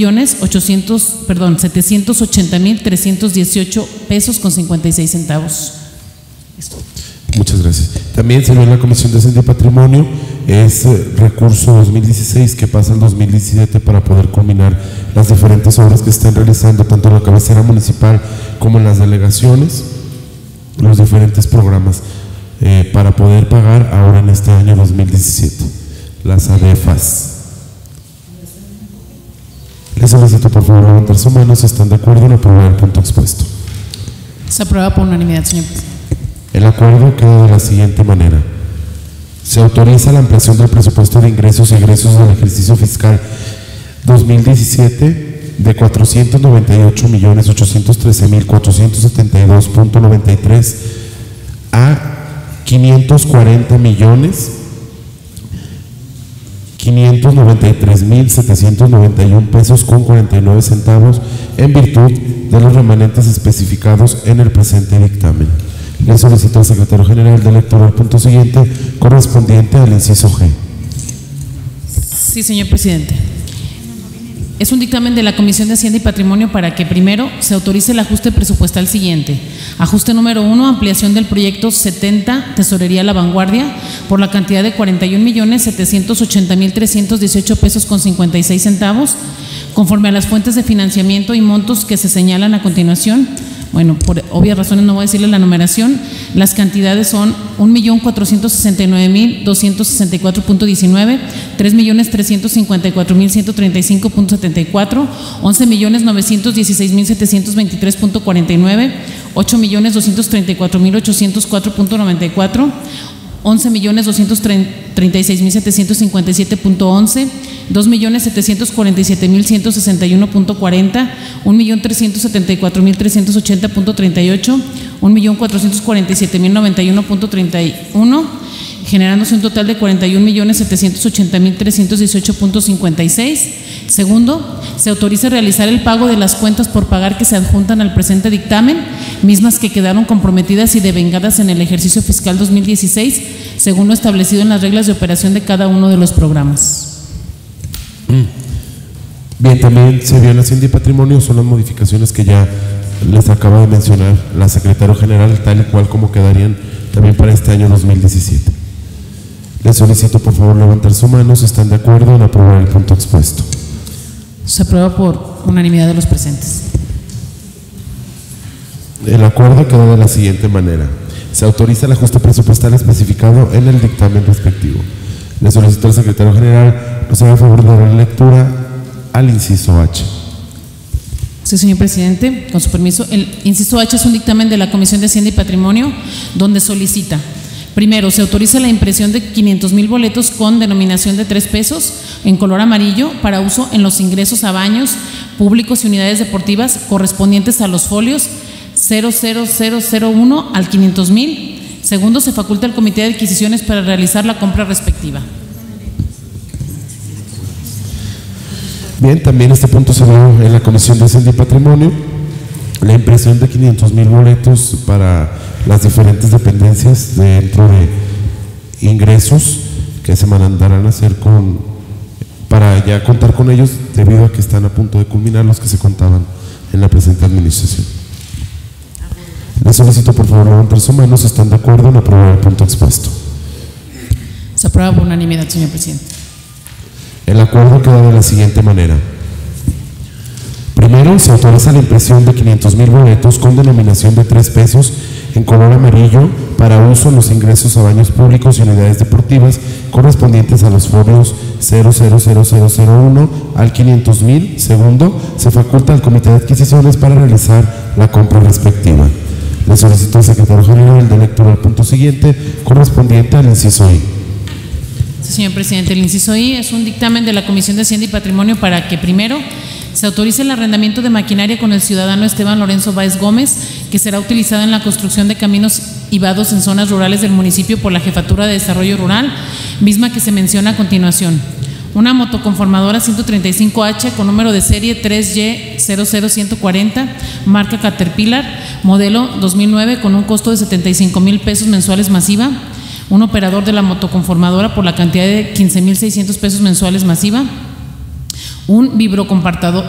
41,780,318 pesos con 56 centavos. Muchas gracias. También se ve en la Comisión de Hacienda y Patrimonio es recurso 2016 que pasa al 2017 para poder culminar las diferentes obras que están realizando tanto en la cabecera municipal como en las delegaciones, los diferentes programas para poder pagar ahora en este año 2017 las ADEFAS. Les solicito por favor levantar su mano si están de acuerdo en aprobar el punto expuesto. Se aprueba por unanimidad, señor presidente. El acuerdo queda de la siguiente manera: se autoriza la ampliación del presupuesto de ingresos y egresos del ejercicio fiscal 2017 de 498,813,472.93 a 540,593,791 pesos con 49 centavos en virtud de los remanentes especificados en el presente dictamen. Le solicito al secretario general de lectura el punto siguiente, correspondiente al inciso G. Sí, señor presidente. Es un dictamen de la Comisión de Hacienda y Patrimonio para que primero se autorice el ajuste presupuestal siguiente. Ajuste número 1, ampliación del proyecto 70, Tesorería La Vanguardia, por la cantidad de 41.780.318 pesos con 56 centavos, conforme a las fuentes de financiamiento y montos que se señalan a continuación. Bueno, por obvias razones no voy a decirle la numeración. Las cantidades son 1.469.264.19, 3.354.135.74, 11.916.723.49, 8.234.804.94, 11.236.757.11, 2.747.161.40, 1.374.380.38, 1.447.091.31, generándose un total de 41.780.318.56. Segundo, se autoriza realizar el pago de las cuentas por pagar que se adjuntan al presente dictamen, mismas que quedaron comprometidas y devengadas en el ejercicio fiscal 2016, según lo establecido en las reglas de operación de cada uno de los programas. Bien, también se vio en Hacienda y Patrimonio, son las modificaciones que ya les acaba de mencionar la Secretaria General, tal y cual como quedarían también para este año 2017. Les solicito por favor levantar su mano si están de acuerdo en aprobar el punto expuesto. Se aprueba por unanimidad de los presentes. El acuerdo queda de la siguiente manera: se autoriza el ajuste presupuestal especificado en el dictamen respectivo. Le solicito al Secretario General nos haga favor de dar lectura al inciso H. Sí, señor presidente, con su permiso. El inciso H es un dictamen de la Comisión de Hacienda y Patrimonio donde solicita: primero, se autoriza la impresión de 500,000 boletos con denominación de 3 pesos en color amarillo para uso en los ingresos a baños públicos y unidades deportivas correspondientes a los folios 00001 al 500,000. Segundo, se faculta al Comité de Adquisiciones para realizar la compra respectiva. Bien, también este punto se dio en la Comisión de Hacienda y Patrimonio, la impresión de 500,000 boletos para las diferentes dependencias dentro de ingresos que se mandarán a hacer para ya contar con ellos, debido a que están a punto de culminar los que se contaban en la presente administración. Les solicito por favor levantar su mano si están de acuerdo en aprobar el punto expuesto. Se aprueba por unanimidad, señor presidente. El acuerdo queda de la siguiente manera: primero, se autoriza la impresión de 500,000 boletos con denominación de 3 pesos en color amarillo para uso en los ingresos a baños públicos y unidades deportivas correspondientes a los folios 00001 al 500,000. Segundo, se faculta al Comité de Adquisiciones para realizar la compra respectiva. Le solicito al Secretario General de lectura del punto siguiente correspondiente al inciso I. Sí, señor presidente, el inciso I es un dictamen de la Comisión de Hacienda y Patrimonio para que primero se autorice el arrendamiento de maquinaria con el ciudadano Esteban Lorenzo Báez Gómez, que será utilizada en la construcción de caminos y vados en zonas rurales del municipio por la Jefatura de Desarrollo Rural, misma que se menciona a continuación. Una motoconformadora 135H con número de serie 3Y00140, marca Caterpillar, modelo 2009, con un costo de 75,000 pesos mensuales masiva. Un operador de la motoconformadora por la cantidad de 15,600 pesos mensuales masiva. Un vibrocompactador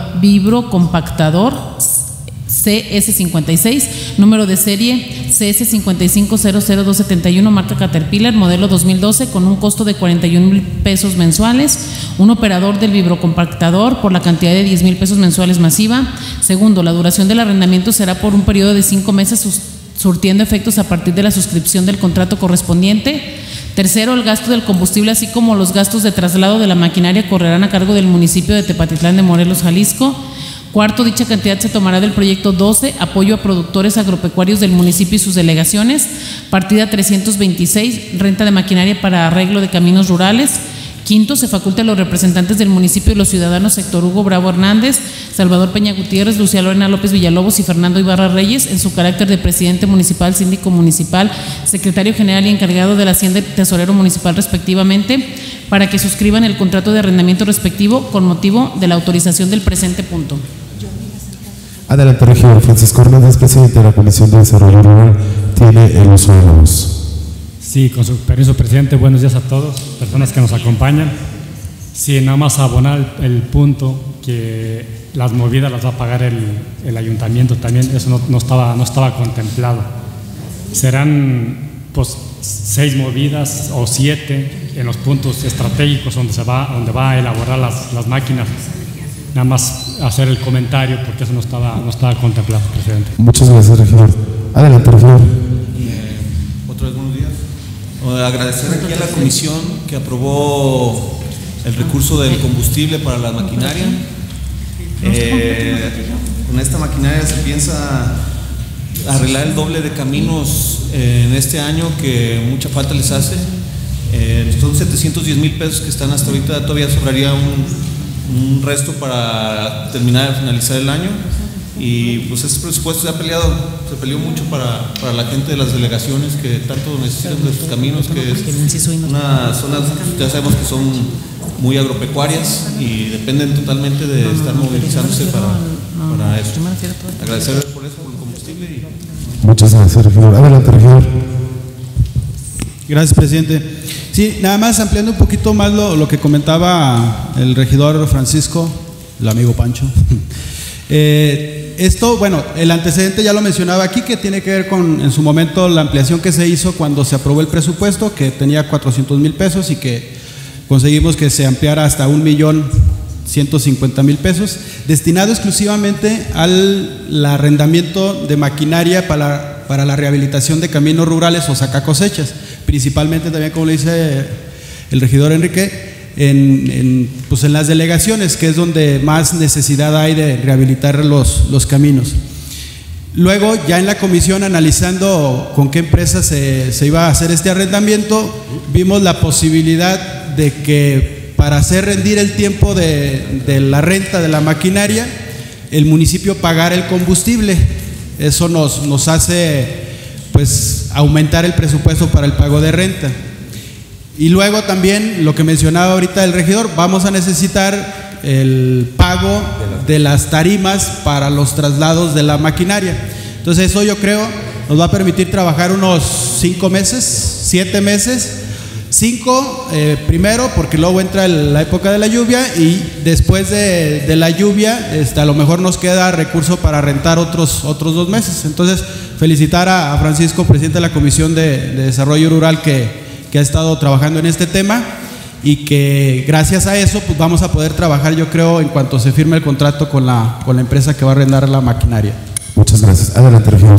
CS56, número de serie CS5500271, marca Caterpillar, modelo 2012, con un costo de 41,000 pesos mensuales. Un operador del vibrocompactador por la cantidad de 10,000 pesos mensuales masiva. Segundo, la duración del arrendamiento será por un periodo de 5 meses, surtiendo efectos a partir de la suscripción del contrato correspondiente. Tercero, el gasto del combustible, así como los gastos de traslado de la maquinaria, correrán a cargo del municipio de Tepatitlán de Morelos, Jalisco. Cuarto, dicha cantidad se tomará del proyecto 12, apoyo a productores agropecuarios del municipio y sus delegaciones, partida 326, renta de maquinaria para arreglo de caminos rurales. Quinto, se faculta a los representantes del municipio y los ciudadanos Héctor Hugo Bravo Hernández, Salvador Peña Gutiérrez, Lucía Lorena López Villalobos y Fernando Ibarra Reyes, en su carácter de presidente municipal, síndico municipal, secretario general y encargado de la Hacienda y tesorero municipal respectivamente, para que suscriban el contrato de arrendamiento respectivo con motivo de la autorización del presente punto. Adelante, regidor Francisco Hernández, presidente de la Comisión de Desarrollo Rural, tiene el uso de la voz. Sí, con su permiso, presidente, buenos días a todos, personas que nos acompañan. Sí, nada más abonar el punto que las movidas las va a pagar el ayuntamiento también. Eso no estaba contemplado. Serán pues 6 movidas o 7 en los puntos estratégicos donde va a elaborar las máquinas. Nada más hacer el comentario porque eso no estaba contemplado, presidente. Muchas gracias, regidor. Adelante, regidor. Otra vez, buenos días. Agradecer aquí a la comisión que aprobó el recurso del combustible para la maquinaria. Con esta maquinaria se piensa arreglar el doble de caminos en este año, que mucha falta les hace. Son 710,000 pesos que están hasta ahorita, todavía sobraría un resto para terminar, finalizar el año. Y pues este presupuesto se peleó mucho para la gente de las delegaciones que tanto necesitan de sus caminos, que es unas zonas, ya sabemos que son muy agropecuarias y dependen totalmente de estar movilizándose para eso. Agradecerles por eso, por el combustible. Muchas gracias, regidor. Adelante, regidor. Gracias, presidente. Sí, nada más ampliando un poquito más lo que comentaba el regidor Francisco, el amigo Pancho. Esto, bueno, el antecedente ya lo mencionaba aquí, que tiene que ver con, en su momento, la ampliación que se hizo cuando se aprobó el presupuesto, que tenía 400,000 pesos y que conseguimos que se ampliara hasta 1,150,000 pesos, destinado exclusivamente al arrendamiento de maquinaria para la rehabilitación de caminos rurales o sacacosechas, principalmente también, como le dice el regidor Enrique, en las delegaciones, que es donde más necesidad hay de rehabilitar los caminos. Luego, ya en la comisión, analizando con qué empresa se iba a hacer este arrendamiento, vimos la posibilidad de que para hacer rendir el tiempo de la renta de la maquinaria, el municipio pagara el combustible. Eso nos hace pues aumentar el presupuesto para el pago de renta. Y luego también, lo que mencionaba ahorita el regidor, vamos a necesitar el pago de las tarimas para los traslados de la maquinaria. Entonces eso, yo creo, nos va a permitir trabajar unos 5 meses, 7 meses. 5 primero, porque luego entra la época de la lluvia, y después de la lluvia a lo mejor nos queda recurso para rentar otros 2 meses. Entonces, felicitar a Francisco, presidente de la Comisión de Desarrollo Rural, que ha estado trabajando en este tema, y que gracias a eso pues vamos a poder trabajar, yo creo, en cuanto se firme el contrato con la empresa que va a arrendar la maquinaria. Muchas gracias. Adelante, regidor.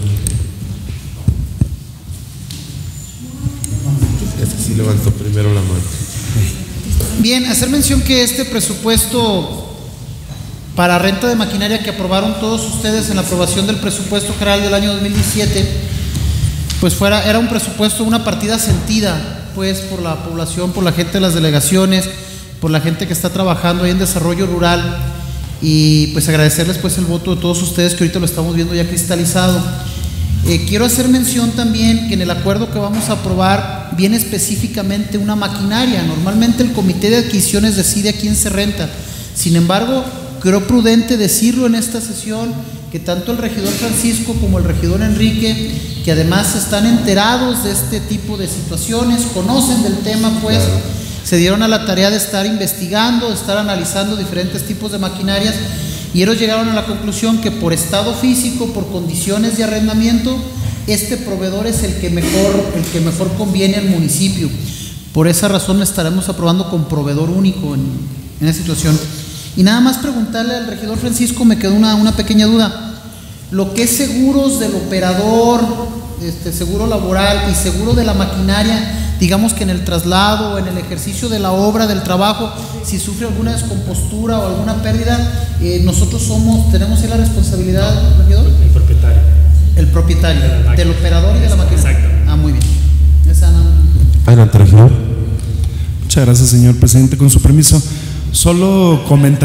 Sí, levantó primero la mano. Bien, hacer mención que este presupuesto para renta de maquinaria que aprobaron todos ustedes en la aprobación del presupuesto general del año 2017, pues era un presupuesto, una partida sentida pues por la población, por la gente de las delegaciones, por la gente que está trabajando ahí en desarrollo rural, y pues agradecerles pues el voto de todos ustedes, que ahorita lo estamos viendo ya cristalizado. Quiero hacer mención también que en el acuerdo que vamos a aprobar viene específicamente una maquinaria. Normalmente el comité de adquisiciones decide a quién se renta. Sin embargo, creo prudente decirlo en esta sesión, que tanto el regidor Francisco como el regidor Enrique, que además están enterados de este tipo de situaciones, conocen del tema, pues se dieron a la tarea de estar investigando, de estar analizando diferentes tipos de maquinarias, y ellos llegaron a la conclusión que por estado físico, por condiciones de arrendamiento, este proveedor es el que mejor conviene al municipio. Por esa razón estaremos aprobando con proveedor único en esa situación. Y nada más preguntarle al regidor Francisco, me quedó una pequeña duda. Lo que es seguros del operador, seguro laboral y seguro de la maquinaria, digamos que en el traslado o en el ejercicio de la obra, del trabajo, si sufre alguna descompostura o alguna pérdida, nosotros tenemos ahí la responsabilidad, regidor. El propietario. El propietario, del operador y de la maquinaria. Exacto. Ah, muy bien. Adelante, regidor. Muchas gracias, señor presidente. Con su permiso, solo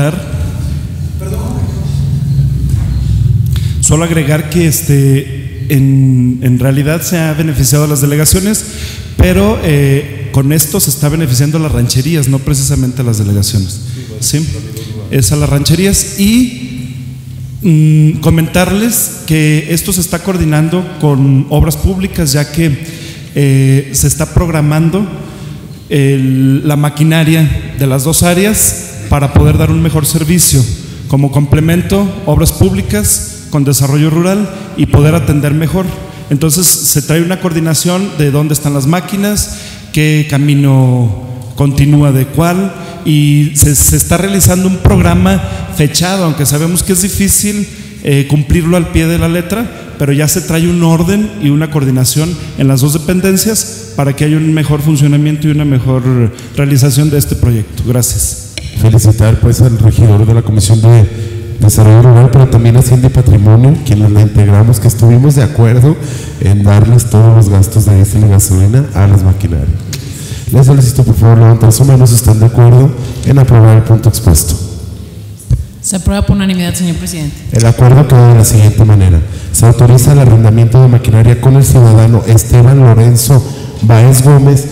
agregar que en realidad se ha beneficiado a las delegaciones, pero con esto se está beneficiando a las rancherías, no precisamente a las delegaciones. ¿Sí? Es a las rancherías. Y comentarles que esto se está coordinando con obras públicas, ya que se está programando la maquinaria de las 2 áreas para poder dar un mejor servicio. Como complemento, obras públicas con desarrollo rural y poder atender mejor. Entonces se trae una coordinación de dónde están las máquinas, qué camino continúa de cuál, y se está realizando un programa fechado, aunque sabemos que es difícil cumplirlo al pie de la letra, pero ya se trae un orden y una coordinación en las dos dependencias para que haya un mejor funcionamiento y una mejor realización de este proyecto. Gracias. Felicitar pues al regidor de la Comisión de Desarrollo Rural, pero también Hacienda y Patrimonio, quienes la integramos, que estuvimos de acuerdo en darles todos los gastos de diésel y gasolina a las maquinarias. Les solicito por favor levantar su mano si están de acuerdo en aprobar el punto expuesto. Se aprueba por unanimidad, señor presidente. El acuerdo queda de la siguiente manera: se autoriza el arrendamiento de maquinaria con el ciudadano Esteban Lorenzo Báez Gómez,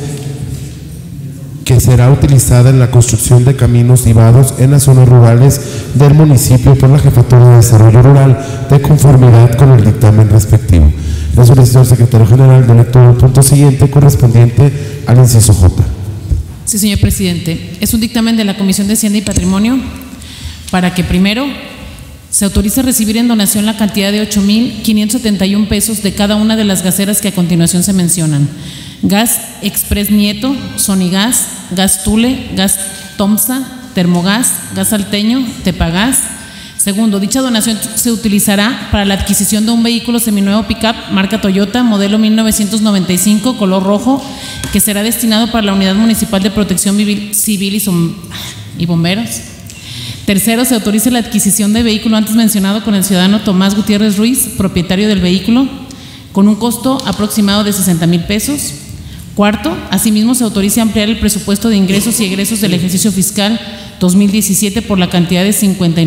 que será utilizada en la construcción de caminos y vados en las zonas rurales del municipio por la Jefatura de Desarrollo Rural, de conformidad con el dictamen respectivo. Le solicito al secretario general de lectura el punto siguiente, correspondiente al inciso J. Sí, señor presidente. Es un dictamen de la Comisión de Hacienda y Patrimonio para que, primero, se autorice recibir en donación la cantidad de 8,571 pesos de cada una de las gaseras que a continuación se mencionan: Gas Express Nieto, Sonigas, Gas Tule, Gas Tomsa, Termogas, Gas Salteño, Tepagas. Segundo, dicha donación se utilizará para la adquisición de un vehículo seminuevo pick-up marca Toyota, modelo 1995, color rojo, que será destinado para la Unidad Municipal de Protección Civil y Bomberos. Tercero, se autoriza la adquisición de vehículo antes mencionado con el ciudadano Tomás Gutiérrez Ruiz, propietario del vehículo, con un costo aproximado de 60,000 pesos. Cuarto, asimismo se autoriza ampliar el presupuesto de ingresos y egresos del ejercicio fiscal 2017 por la cantidad de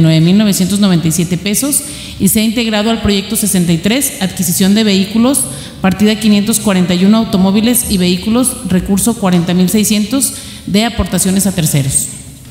59,997 pesos y se ha integrado al proyecto 63, adquisición de vehículos, partida 541, automóviles y vehículos, recurso 40,600 de aportaciones a terceros.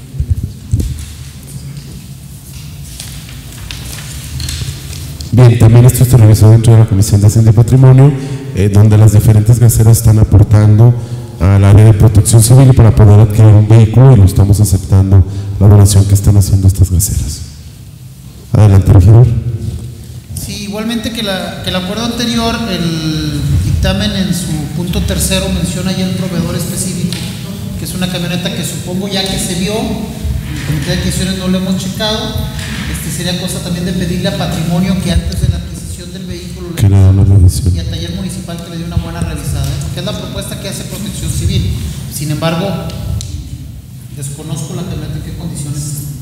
Bien, también esto se revisó dentro de la Comisión de Hacienda y Patrimonio, donde las diferentes gaseras están aportando al área de protección civil para poder adquirir un vehículo, y lo estamos aceptando la donación que están haciendo estas gaseras. Adelante, regidor. Sí, igualmente que el acuerdo anterior, el dictamen en su punto tercero menciona ya el proveedor específico, que es una camioneta que supongo ya que se vio, el comité de adquisiciones no lo hemos checado. Sería cosa también de pedirle a Patrimonio que antes de la adquisición del vehículo que le dé una revisión, y a Taller Municipal que le dé una buena revisada, porque es la propuesta que hace Protección Civil. Sin embargo, desconozco la camioneta en qué condiciones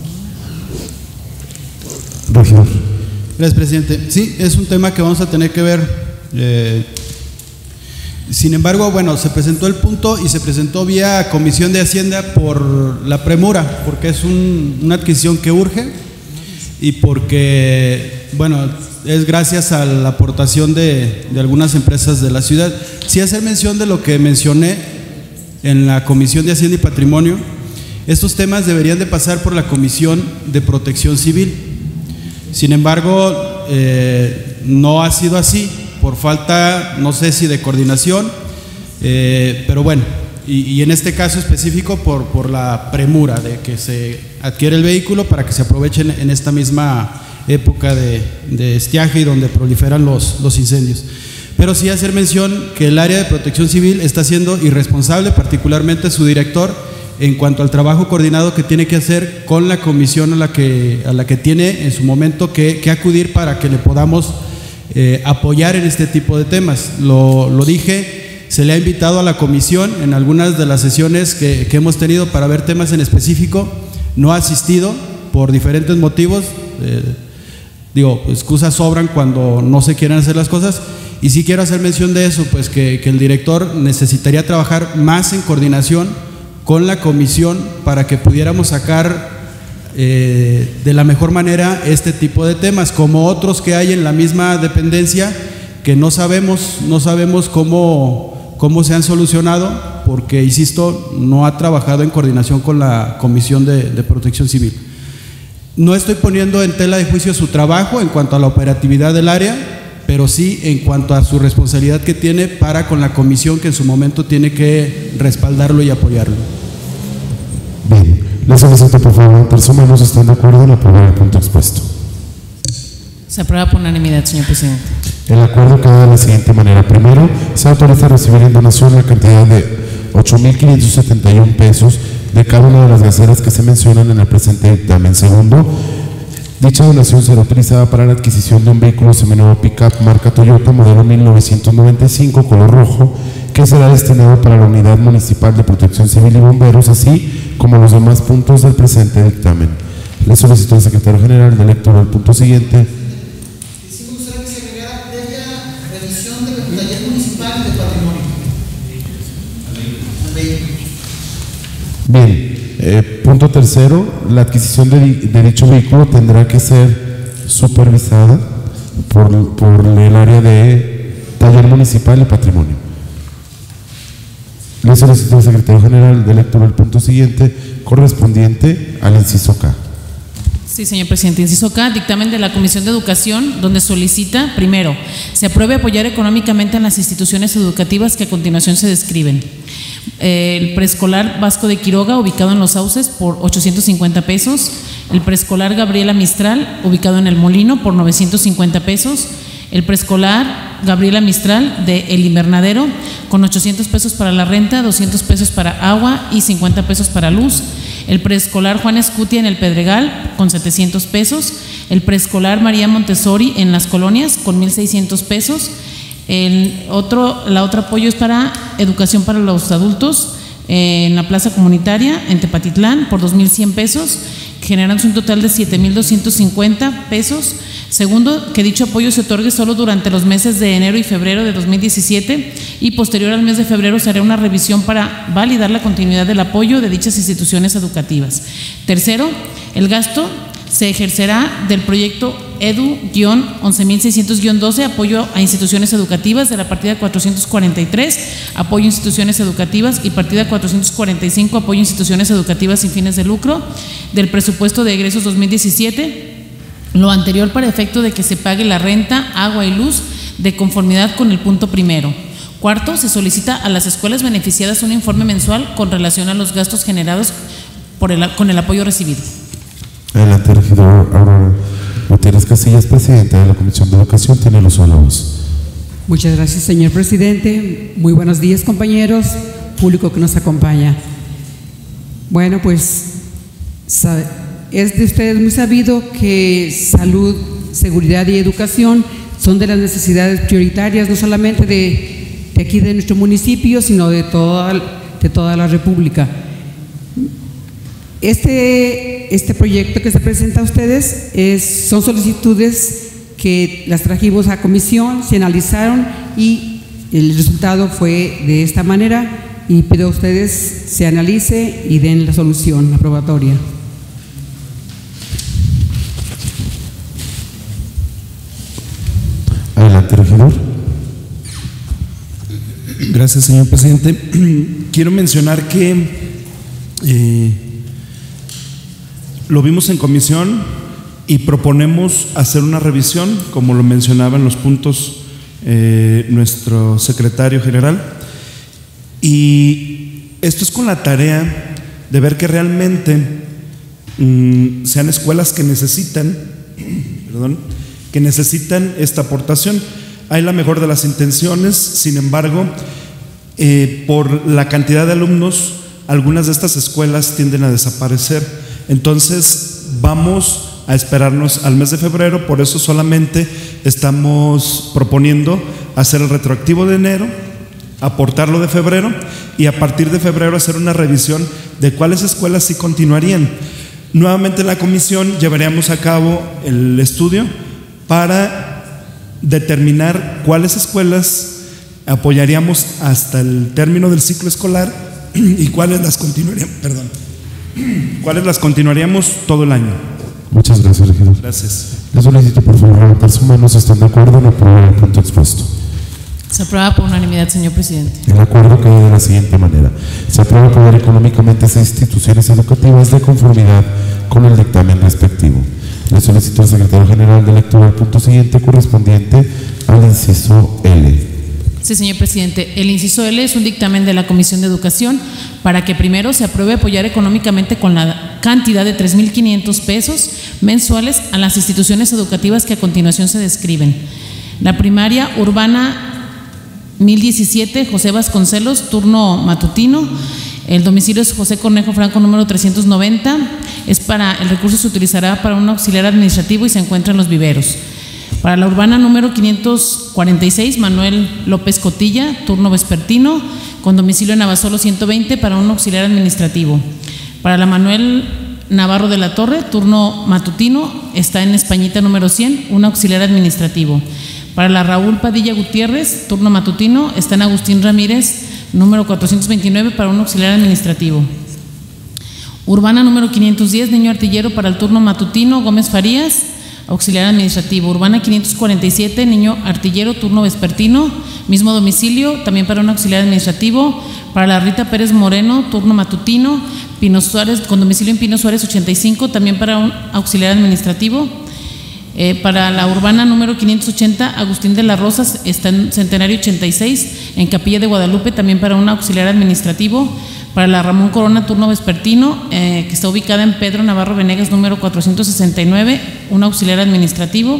está. Regidor. Gracias, presidente. Sí, es un tema que vamos a tener que ver. Sin embargo, bueno, se presentó el punto y se presentó vía Comisión de Hacienda por la premura, porque es una adquisición que urge y porque, bueno, es gracias a la aportación de algunas empresas de la ciudad. Sí, hacer mención de lo que mencioné en la Comisión de Hacienda y Patrimonio. Estos temas deberían de pasar por la Comisión de Protección Civil. Sin embargo, no ha sido así, por falta, no sé si de coordinación, pero bueno, y en este caso específico por la premura de que se adquiere el vehículo para que se aprovechen en esta misma época de estiaje y donde proliferan los incendios. Pero sí hacer mención que el área de protección civil está siendo irresponsable, particularmente su director, en cuanto al trabajo coordinado que tiene que hacer con la comisión a la que tiene en su momento que acudir para que le podamos apoyar en este tipo de temas. Lo dije. Se le ha invitado a la comisión en algunas de las sesiones que hemos tenido para ver temas en específico. No ha asistido por diferentes motivos. Excusas sobran cuando no se quieren hacer las cosas. Y sí quiero hacer mención de eso, pues que el director necesitaría trabajar más en coordinación con la comisión para que pudiéramos sacar de la mejor manera este tipo de temas, como otros que hay en la misma dependencia que no sabemos cómo se han solucionado, porque, insisto, no ha trabajado en coordinación con la Comisión de Protección Civil. No estoy poniendo en tela de juicio su trabajo en cuanto a la operatividad del área, pero sí en cuanto a su responsabilidad que tiene para con la comisión que en su momento tiene que respaldarlo y apoyarlo. Bien, Les solicito por favor levantar su mano si están de acuerdo en aprobar el punto expuesto. Se aprueba por unanimidad, señor presidente. El acuerdo queda de la siguiente manera. Primero, se autoriza a recibir en donación la cantidad de 8,571 pesos de cada una de las gaseras que se mencionan en el presente dictamen. Segundo, dicha donación será utilizada para la adquisición de un vehículo seminuevo pick-up marca Toyota modelo 1995 color rojo, que será destinado para la Unidad Municipal de Protección Civil y Bomberos, así como los demás puntos del presente dictamen. Le solicito al secretario general de lectura el punto siguiente. Sí me gustaría que se agregara previa revisión del taller municipal de patrimonio. Bien, punto tercero, la adquisición de dicho vehículo tendrá que ser supervisada por el área de taller municipal y patrimonio. Le solicito al secretario general de lectura el punto siguiente correspondiente al inciso K. Sí, señor presidente. Inciso K, dictamen de la Comisión de Educación, donde solicita, primero, se apruebe apoyar económicamente a las instituciones educativas que a continuación se describen. El preescolar Vasco de Quiroga, ubicado en Los Sauces, por 850 pesos. El preescolar Gabriela Mistral, ubicado en El Molino, por 950 pesos. El preescolar Gabriela Mistral de El Invernadero, con 800 pesos para la renta, 200 pesos para agua y 50 pesos para luz. El preescolar Juan Escutia en El Pedregal, con 700 pesos. El preescolar María Montessori en Las Colonias, con 1,600 pesos. La otra apoyo es para educación para los adultos en la plaza comunitaria en Tepatitlán, por 2,100 pesos, generándose un total de 7,250 pesos. Segundo, que dicho apoyo se otorgue solo durante los meses de enero y febrero de 2017 y posterior al mes de febrero se hará una revisión para validar la continuidad del apoyo de dichas instituciones educativas. Tercero, el gasto se ejercerá del proyecto EDU-11600-12, apoyo a instituciones educativas, de la partida 443, apoyo a instituciones educativas, y partida 445, apoyo a instituciones educativas sin fines de lucro, del presupuesto de egresos 2017. Lo anterior para efecto de que se pague la renta, agua y luz de conformidad con el punto primero. Cuarto, se solicita a las escuelas beneficiadas un informe mensual con relación a los gastos generados con el apoyo recibido. Adelante, regidor Aurora Gutiérrez Casillas, presidenta de la Comisión de Educación, tiene el uso de la voz. Muchas gracias, señor presidente. Muy buenos días, compañeros, público que nos acompaña. Bueno, pues es de ustedes muy sabido que salud, seguridad y educación son de las necesidades prioritarias, no solamente de aquí de nuestro municipio, sino de toda la República. Este proyecto que se presenta a ustedes son solicitudes que las trajimos a comisión, se analizaron y el resultado fue de esta manera, y pido a ustedes se analice y den la solución aprobatoria. Adelante, regidor. Gracias, señor presidente. Quiero mencionar que lo vimos en comisión y proponemos hacer una revisión, como lo mencionaba en los puntos nuestro secretario general, y esto es con la tarea de ver que realmente sean escuelas que necesitan esta aportación. Hay la mejor de las intenciones, sin embargo, por la cantidad de alumnos, algunas de estas escuelas tienden a desaparecer. Entonces vamos a esperarnos al mes de febrero, por eso solamente estamos proponiendo hacer el retroactivo de enero, aportarlo de febrero y a partir de febrero hacer una revisión de cuáles escuelas sí continuarían. Nuevamente en la comisión llevaríamos a cabo el estudio para determinar cuáles escuelas apoyaríamos hasta el término del ciclo escolar y cuáles las continuaríamos todo el año. Muchas gracias, regidor. Gracias. Le solicito por favor levantar su mano si están de acuerdo en aprobar el punto expuesto. Se aprueba por unanimidad, señor presidente. El acuerdo queda de la siguiente manera. Se aprueba apoyar económicamente a esas instituciones educativas de conformidad con el dictamen respectivo. Le solicito al secretario general de lectura el punto siguiente correspondiente al inciso L. Sí, señor presidente. El inciso L es un dictamen de la Comisión de Educación para que primero se apruebe apoyar económicamente con la cantidad de 3,500 pesos mensuales a las instituciones educativas que a continuación se describen. La primaria urbana 1017, José Vasconcelos, turno matutino. El domicilio es José Cornejo Franco, número 390. El recurso se utilizará para un auxiliar administrativo y se encuentra en Los Viveros. Para la urbana número 546, Manuel López Cotilla, turno vespertino, con domicilio en Abasolo 120 para un auxiliar administrativo. Para la Manuel Navarro de la Torre, turno matutino, está en Españita número 100, un auxiliar administrativo. Para la Raúl Padilla Gutiérrez, turno matutino, está en Agustín Ramírez, número 429 para un auxiliar administrativo. Urbana número 510, Niño Artillero, para el turno matutino, Gómez Farías, auxiliar administrativo. Urbana 547, Niño Artillero, turno vespertino, mismo domicilio, también para un auxiliar administrativo. Para la Rita Pérez Moreno, turno matutino, Pino Suárez, con domicilio en Pino Suárez 85, también para un auxiliar administrativo. Para la urbana número 580, Agustín de las Rosas, está en Centenario 86, en Capilla de Guadalupe, también para un auxiliar administrativo. Para la Ramón Corona, turno vespertino, que está ubicada en Pedro Navarro Venegas, número 469, un auxiliar administrativo.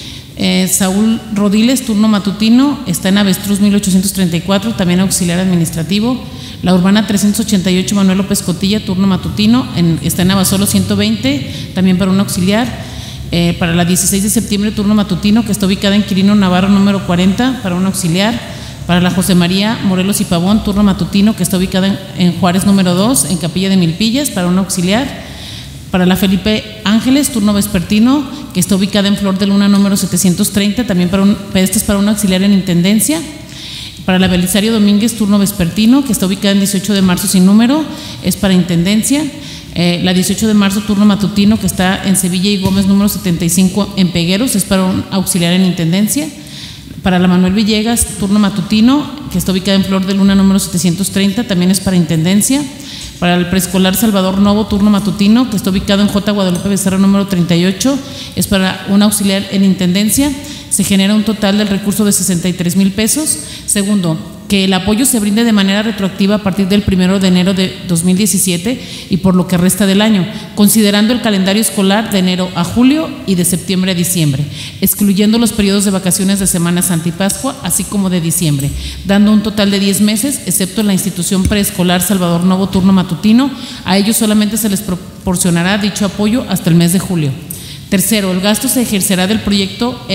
Saúl Rodiles, turno matutino, está en Avestruz 1834, también auxiliar administrativo. La urbana 388, Manuel López Cotilla, turno matutino, está en Abasolo 120, también para un auxiliar. Para la 16 de septiembre, turno matutino, que está ubicada en Quirino Navarro número 40, para un auxiliar. Para la José María Morelos y Pavón, turno matutino, que está ubicada en Juárez número 2, en Capilla de Milpillas, para un auxiliar. Para la Felipe Ángeles, turno vespertino, que está ubicada en Flor de Luna número 730, también para un auxiliar en Intendencia. Para la Belisario Domínguez, turno vespertino, que está ubicada en 18 de marzo sin número, es para Intendencia. La 18 de marzo, turno matutino, que está en Sevilla y Gómez número 75 en Pegueros, es para un auxiliar en Intendencia. Para la Manuel Villegas, turno matutino, que está ubicada en Flor de Luna número 730, también es para Intendencia. Para el preescolar Salvador Novo, turno matutino, que está ubicado en J. Guadalupe Becerra número 38, es para un auxiliar en Intendencia. Se genera un total del recurso de 63,000 pesos. Segundo, que el apoyo se brinde de manera retroactiva a partir del 1 de enero de 2017 y por lo que resta del año, considerando el calendario escolar de enero a julio y de septiembre a diciembre, excluyendo los periodos de vacaciones de Semana Santa y Pascua, así como de diciembre, dando un total de 10 meses, excepto en la institución preescolar Salvador Novo, turno matutino. A ellos solamente se les proporcionará dicho apoyo hasta el mes de julio. Tercero, el gasto se ejercerá del proyecto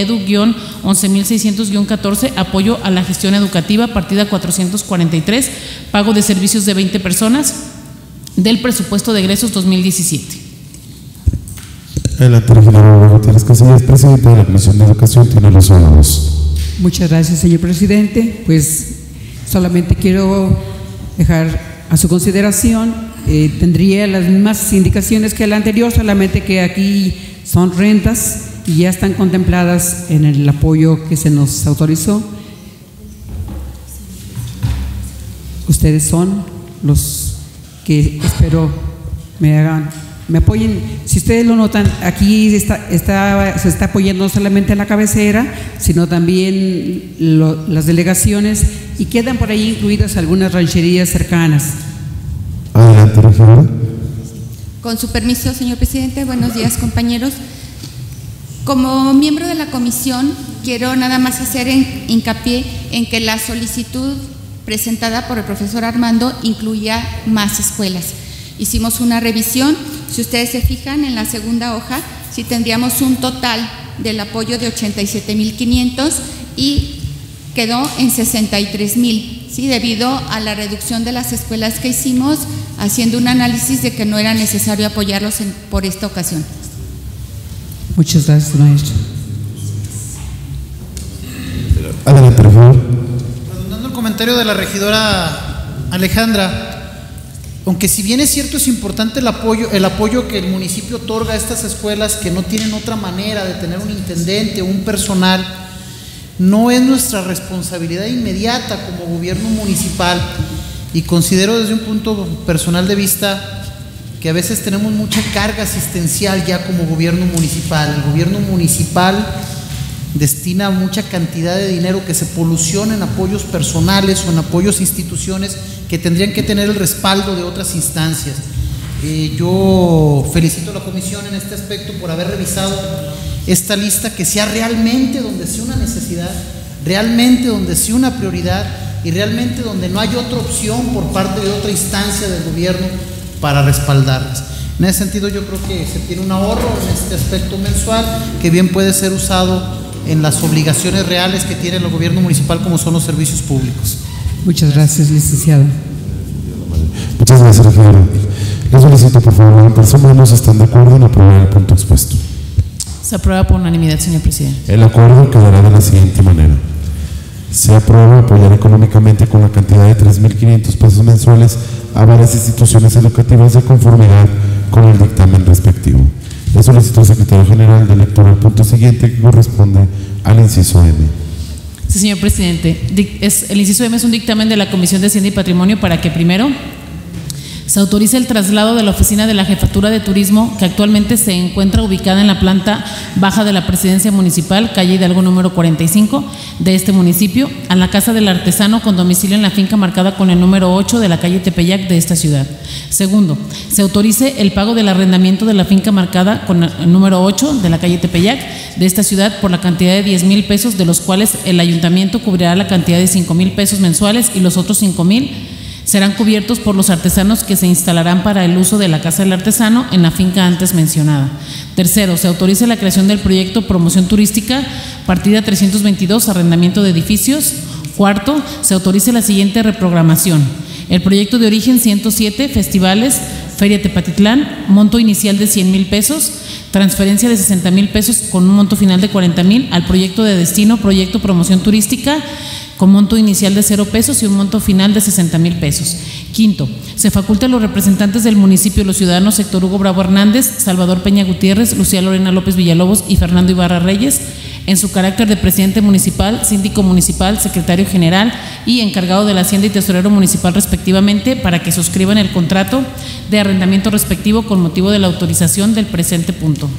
EDU-11600-14, apoyo a la gestión educativa, partida 443, pago de servicios de 20 personas, del presupuesto de egresos 2017. Adelante, regidora Gutiérrez Casillas, presidente de la Comisión de Educación, tiene los honores. Muchas gracias, señor presidente. Pues solamente quiero dejar a su consideración, tendría las mismas indicaciones que la anterior, solamente que aquí son rentas y ya están contempladas en el apoyo que se nos autorizó. Ustedes son los que espero me apoyen. Si ustedes lo notan, aquí se está apoyando no solamente la cabecera, sino también las delegaciones, y quedan por ahí incluidas algunas rancherías cercanas. Adelante, regidora. Con su permiso, señor presidente, buenos días, compañeros. Como miembro de la comisión, quiero nada más hacer hincapié en que la solicitud presentada por el profesor Armando incluía más escuelas. Hicimos una revisión, si ustedes se fijan en la segunda hoja, sí tendríamos un total del apoyo de 87,500 y quedó en 63,000, ¿sí? Debido a la reducción de las escuelas que hicimos, haciendo un análisis de que no era necesario apoyarlos por esta ocasión. Muchas gracias, maestro. Adelante, por favor. Redundando el comentario de la regidora Alejandra, aunque si bien es cierto, es importante el apoyo que el municipio otorga a estas escuelas que no tienen otra manera de tener un intendente o un personal, no es nuestra responsabilidad inmediata como gobierno municipal, y considero desde un punto personal de vista que a veces tenemos mucha carga asistencial ya como gobierno municipal. El gobierno municipal destina mucha cantidad de dinero que se poluciona en apoyos personales o en apoyos a instituciones que tendrían que tener el respaldo de otras instancias. Yo felicito a la comisión en este aspecto por haber revisado esta lista, que sea realmente donde sea una necesidad, realmente donde sea una prioridad y realmente donde no hay otra opción por parte de otra instancia del gobierno para respaldarlas. En ese sentido, yo creo que se tiene un ahorro en este aspecto mensual que bien puede ser usado en las obligaciones reales que tiene el gobierno municipal, como son los servicios públicos. Muchas gracias, licenciado. Muchas gracias, regidor. Les solicito, por favor, levantarse manos. ¿Están de acuerdo en aprobar el punto expuesto? Se aprueba por unanimidad, señor presidente. El acuerdo quedará de la siguiente manera. Se aprueba apoyar económicamente con la cantidad de 3.500 pesos mensuales a varias instituciones educativas de conformidad con el dictamen respectivo. Le solicito al secretario general de lectura el punto siguiente, que corresponde al inciso M. Sí, señor presidente. El inciso M es un dictamen de la Comisión de Hacienda y Patrimonio para que, primero, se autoriza el traslado de la oficina de la Jefatura de Turismo, que actualmente se encuentra ubicada en la planta baja de la Presidencia Municipal, calle Hidalgo número 45 de este municipio, a la Casa del Artesano con domicilio en la finca marcada con el número 8 de la calle Tepeyac de esta ciudad. Segundo, se autorice el pago del arrendamiento de la finca marcada con el número 8 de la calle Tepeyac de esta ciudad por la cantidad de 10,000 pesos, de los cuales el ayuntamiento cubrirá la cantidad de 5,000 pesos mensuales y los otros 5,000 serán cubiertos por los artesanos que se instalarán para el uso de la Casa del Artesano en la finca antes mencionada. Tercero, se autoriza la creación del proyecto Promoción Turística, partida 322, arrendamiento de edificios. Cuarto, se autoriza la siguiente reprogramación: el proyecto de origen 107, festivales, Feria Tepatitlán, monto inicial de 100,000 pesos, transferencia de 60,000 pesos con un monto final de 40,000 al proyecto de destino, proyecto Promoción Turística, con monto inicial de 0 pesos y un monto final de 60,000 pesos. Quinto, se faculta a los representantes del municipio, los ciudadanos Héctor Hugo Bravo Hernández, Salvador Peña Gutiérrez, Lucía Lorena López Villalobos y Fernando Ibarra Reyes, en su carácter de presidente municipal, síndico municipal, secretario general y encargado de la Hacienda y tesorero municipal respectivamente, para que suscriban el contrato de arrendamiento respectivo con motivo de la autorización del presente punto.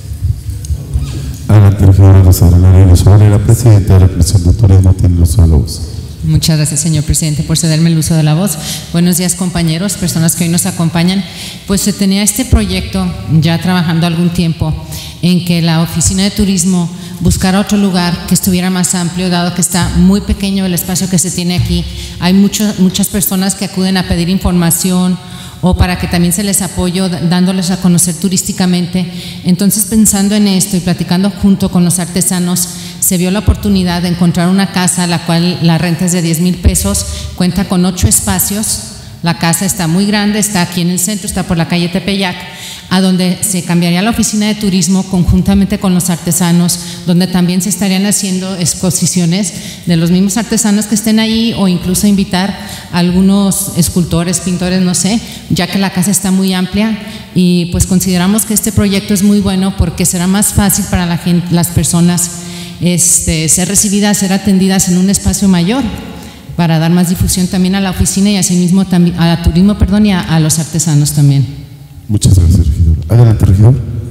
Adelante, regidora Rosa Valera, presidenta de la Comisión de Turismo, tiene el uso de la voz. Muchas gracias, señor presidente, por cederme el uso de la voz. Buenos días, compañeros, personas que hoy nos acompañan. Pues se tenía este proyecto ya trabajando algún tiempo en que la oficina de turismo buscara otro lugar que estuviera más amplio, dado que está muy pequeño el espacio que se tiene aquí. Hay muchas personas que acuden a pedir información o para que también se les apoye dándoles a conocer turísticamente. Entonces, pensando en esto y platicando junto con los artesanos, se vio la oportunidad de encontrar una casa, la cual la renta es de 10,000 pesos, cuenta con 8 espacios. La casa está muy grande, está aquí en el centro, está por la calle Tepeyac, a donde se cambiaría la oficina de turismo conjuntamente con los artesanos, donde también se estarían haciendo exposiciones de los mismos artesanos que estén ahí, o incluso invitar a algunos escultores, pintores, no sé, ya que la casa está muy amplia. Y pues consideramos que este proyecto es muy bueno porque será más fácil para la gente, las personas ser recibidas, ser atendidas en un espacio mayor, para dar más difusión también a la oficina y asimismo también a turismo, y a los artesanos también. Muchas gracias, regidor. Adelante, regidor.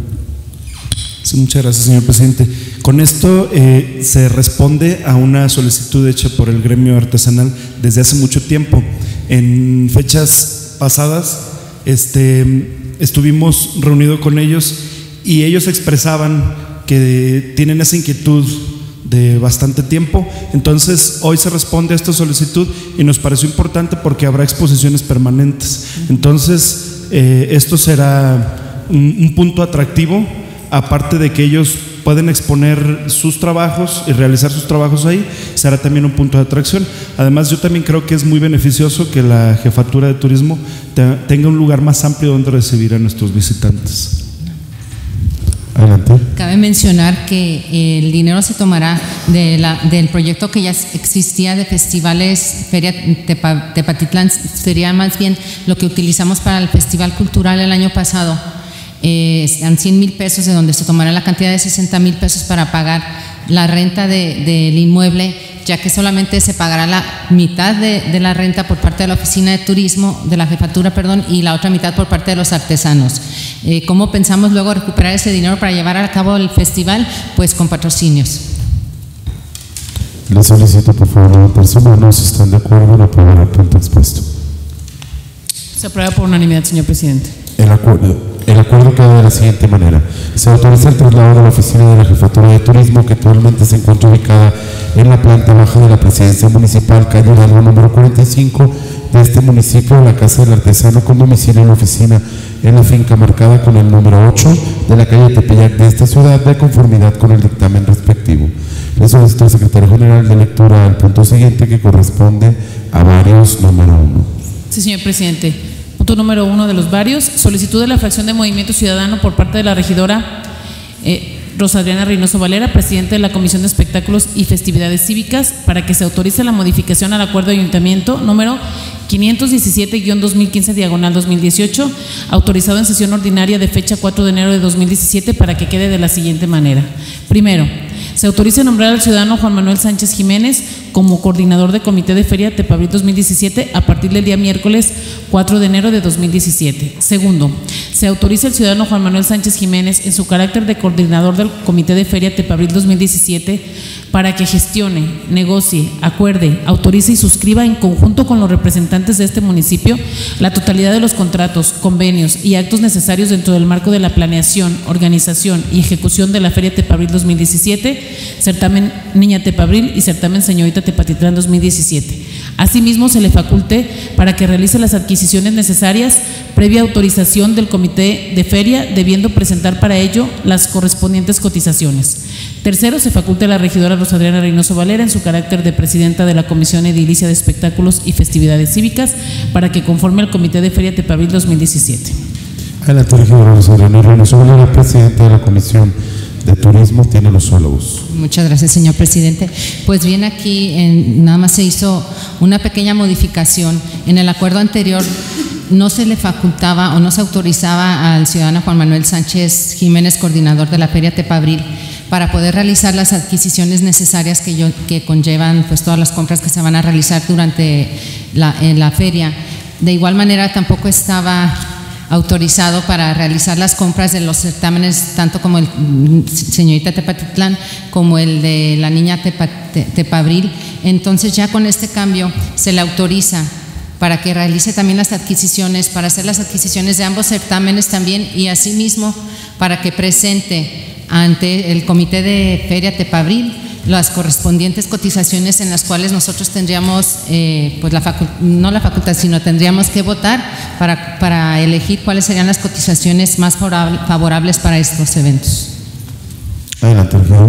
Sí, muchas gracias, señor presidente. Con esto se responde a una solicitud hecha por el gremio artesanal desde hace mucho tiempo. En fechas pasadas estuvimos reunidos con ellos y ellos expresaban que tienen esa inquietud de bastante tiempo. Entonces hoy se responde a esta solicitud y nos pareció importante porque habrá exposiciones permanentes. Entonces esto será un punto atractivo, aparte de que ellos pueden exponer sus trabajos y realizar sus trabajos ahí, será también un punto de atracción. Además, yo también creo que es muy beneficioso que la Jefatura de Turismo tenga un lugar más amplio donde recibir a nuestros visitantes. Adelante. Cabe mencionar que el dinero se tomará del proyecto que ya existía de festivales, Feria Tepatitlán, sería más bien lo que utilizamos para el Festival Cultural el año pasado. Están 100,000 pesos, de donde se tomará la cantidad de 60,000 pesos para pagar la renta del inmueble, ya que solamente se pagará la mitad de la renta por parte de la oficina de turismo, de la jefatura, y la otra mitad por parte de los artesanos. ¿Cómo pensamos luego recuperar ese dinero para llevar a cabo el festival? Pues con patrocinios. Les solicito por favor levantar su mano si están de acuerdo en aprobar el punto expuesto. Se aprueba por unanimidad, señor presidente. El acuerdo queda de la siguiente manera. Se autoriza el traslado de la oficina de la Jefatura de Turismo, que actualmente se encuentra ubicada en la planta baja de la Presidencia Municipal, calle Hidalgo número 45 de este municipio, a la Casa del Artesano, con domicilio en la oficina en la finca marcada con el número 8 de la calle Tepeyac de esta ciudad, de conformidad con el dictamen respectivo. Le solicito al secretario general de lectura al punto siguiente, que corresponde a varios número 1. Sí, señor presidente. Punto número 1 de los varios: solicitud de la fracción de Movimiento Ciudadano por parte de la regidora Rosa Adriana Reynoso Valera, presidente de la Comisión de Espectáculos y Festividades Cívicas, para que se autorice la modificación al acuerdo de ayuntamiento número 517-2015/2018, autorizado en sesión ordinaria de fecha 4 de enero de 2017, para que quede de la siguiente manera. Primero, se autoriza nombrar al ciudadano Juan Manuel Sánchez Jiménez como coordinador de Comité de Feria Tepabril 2017 a partir del día miércoles 4 de enero de 2017. Segundo, se autoriza al ciudadano Juan Manuel Sánchez Jiménez en su carácter de coordinador del Comité de Feria Tepabril 2017 para que gestione, negocie, acuerde, autorice y suscriba en conjunto con los representantes de este municipio la totalidad de los contratos, convenios y actos necesarios dentro del marco de la planeación, organización y ejecución de la Feria Tepabril 2017, certamen Niña Tepabril y certamen Señorita Tepatitlán 2017. Asimismo, se le faculte para que realice las adquisiciones necesarias previa autorización del comité de feria, debiendo presentar para ello las correspondientes cotizaciones. Tercero, se faculte a la regidora Rosa Adriana Reynoso Valera en su carácter de presidenta de la Comisión Edilicia de Espectáculos y Festividades Cívicas para que conforme al comité de feria Tepabril 2017. Adelante, regidora Rosa Adriana Reynoso Valera, presidenta de la Comisión de Turismo, tiene los sólogos. Muchas gracias, señor presidente. Pues bien, aquí nada más se hizo una pequeña modificación. En el acuerdo anterior no se le facultaba o no se autorizaba al ciudadano Juan Manuel Sánchez Jiménez, coordinador de la Feria Tepabril, para poder realizar las adquisiciones necesarias que conllevan pues todas las compras que se van a realizar durante la feria. De igual manera, tampoco estaba autorizado para realizar las compras de los certámenes, tanto como el Señorita Tepatitlán como el de la Niña Tepabril. Entonces, ya con este cambio se le autoriza para que realice también las adquisiciones, para hacer las adquisiciones de ambos certámenes también, y asimismo para que presente ante el Comité de Feria Tepabril las correspondientes cotizaciones, en las cuales nosotros tendríamos, pues no la facultad, sino tendríamos que votar para elegir cuáles serían las cotizaciones más favorables para estos eventos. Adelante, regidor.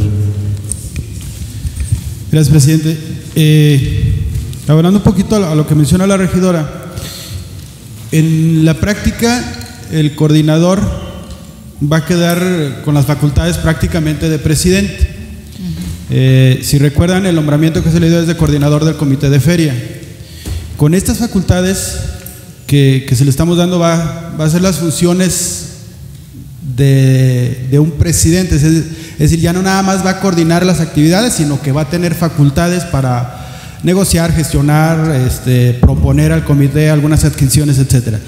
Gracias, presidente. Hablando un poquito a lo que menciona la regidora, en la práctica el coordinador va a quedar con las facultades prácticamente de presidente. Si recuerdan, el nombramiento que se le dio es de coordinador del comité de feria. Con estas facultades que se le estamos dando va a ser las funciones de un presidente, es decir, ya no nada más va a coordinar las actividades, sino que va a tener facultades para negociar, gestionar, proponer al comité algunas adquisiciones, etcétera.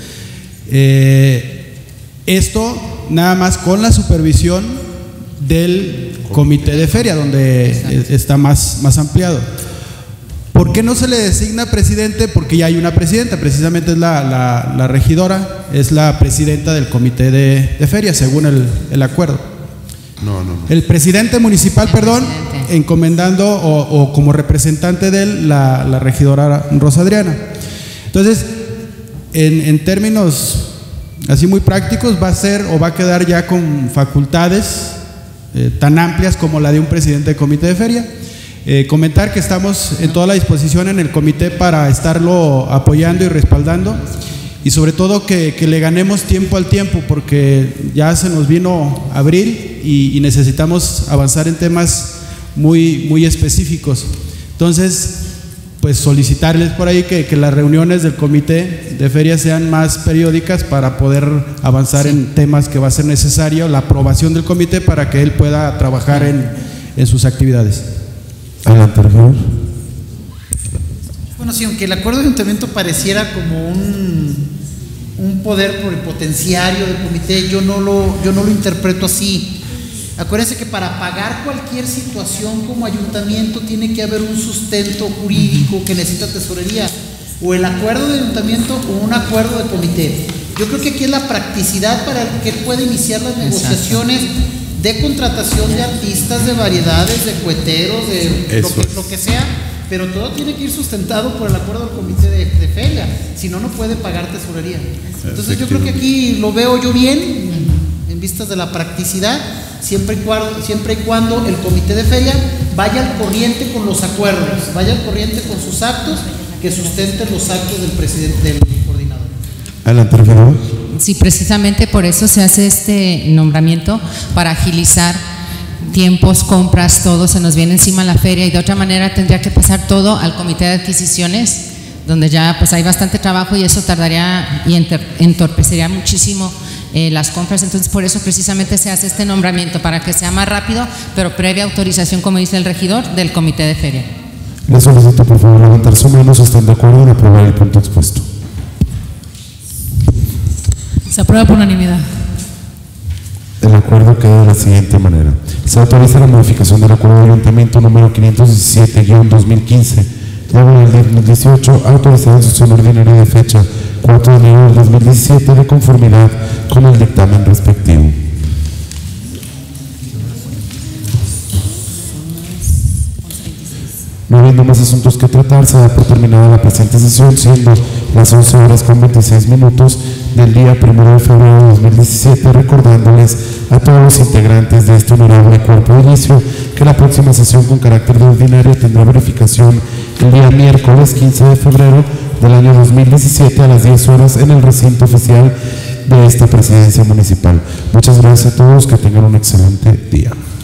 Esto nada más con la supervisión del comité de feria, donde está más ampliado. ¿Por qué no se le designa presidente? Porque ya hay una presidenta, precisamente es la regidora, es la presidenta del comité de feria, según el acuerdo. No. El presidente municipal, perdón, encomendando o como representante de él, la regidora Rosa Adriana. Entonces, en términos así muy prácticos, va a ser o va a quedar ya con facultades tan amplias como la de un presidente de comité de feria. Comentar que estamos en toda la disposición en el comité para estarlo apoyando y respaldando, y sobre todo que le ganemos tiempo al tiempo, porque ya se nos vino abril y necesitamos avanzar en temas muy específicos. Entonces, pues solicitarles por ahí que las reuniones del comité de feria sean más periódicas para poder avanzar en temas que va a ser necesario la aprobación del comité para que él pueda trabajar en sus actividades. Adelante, regidor. Bueno, sí, aunque el acuerdo de ayuntamiento pareciera como un poder pluripotenciario del comité, yo no lo interpreto así. Acuérdense que para pagar cualquier situación como ayuntamiento tiene que haber un sustento jurídico que necesita tesorería, o el acuerdo de ayuntamiento o un acuerdo de comité. Yo creo que aquí es la practicidad para el que puede iniciar las negociaciones de contratación de artistas, de variedades, de cueteros, de lo que sea, pero todo tiene que ir sustentado por el acuerdo del comité de feria, si no, no puede pagar tesorería. Entonces yo creo que aquí lo veo yo bien, en vistas de la practicidad, siempre y cuando el comité de feria vaya al corriente con los acuerdos, vaya al corriente con sus actos, que sustenten los actos del presidente, del coordinador. Adelante, regidor. Sí, precisamente por eso se hace este nombramiento, para agilizar tiempos, compras, todo se nos viene encima la feria, y de otra manera tendría que pasar todo al comité de adquisiciones, donde ya pues hay bastante trabajo y eso tardaría y entorpecería muchísimo las compras. Entonces por eso precisamente se hace este nombramiento, para que sea más rápido, pero previa autorización, como dice el regidor, del comité de feria. Le solicito por favor levantar su mano si están de acuerdo en aprobar el punto expuesto. Se aprueba por unanimidad. El acuerdo queda de la siguiente manera. Se autoriza la modificación del acuerdo de ayuntamiento número 517-2015, diagonal 2018, autorizada en sesión ordinaria de fecha 4 de enero del 2017, de conformidad con el dictamen respectivo. No habiendo más asuntos que tratar, se da por terminada la presente sesión, siendo las 11:26 del día 1 de febrero de 2017, recordándoles a todos los integrantes de este honorable cuerpo de inicio que la próxima sesión con carácter de ordinario tendrá verificación el día miércoles 15 de febrero del año 2017 a las 10 horas en el recinto oficial de esta presidencia municipal. Muchas gracias a todos, que tengan un excelente día.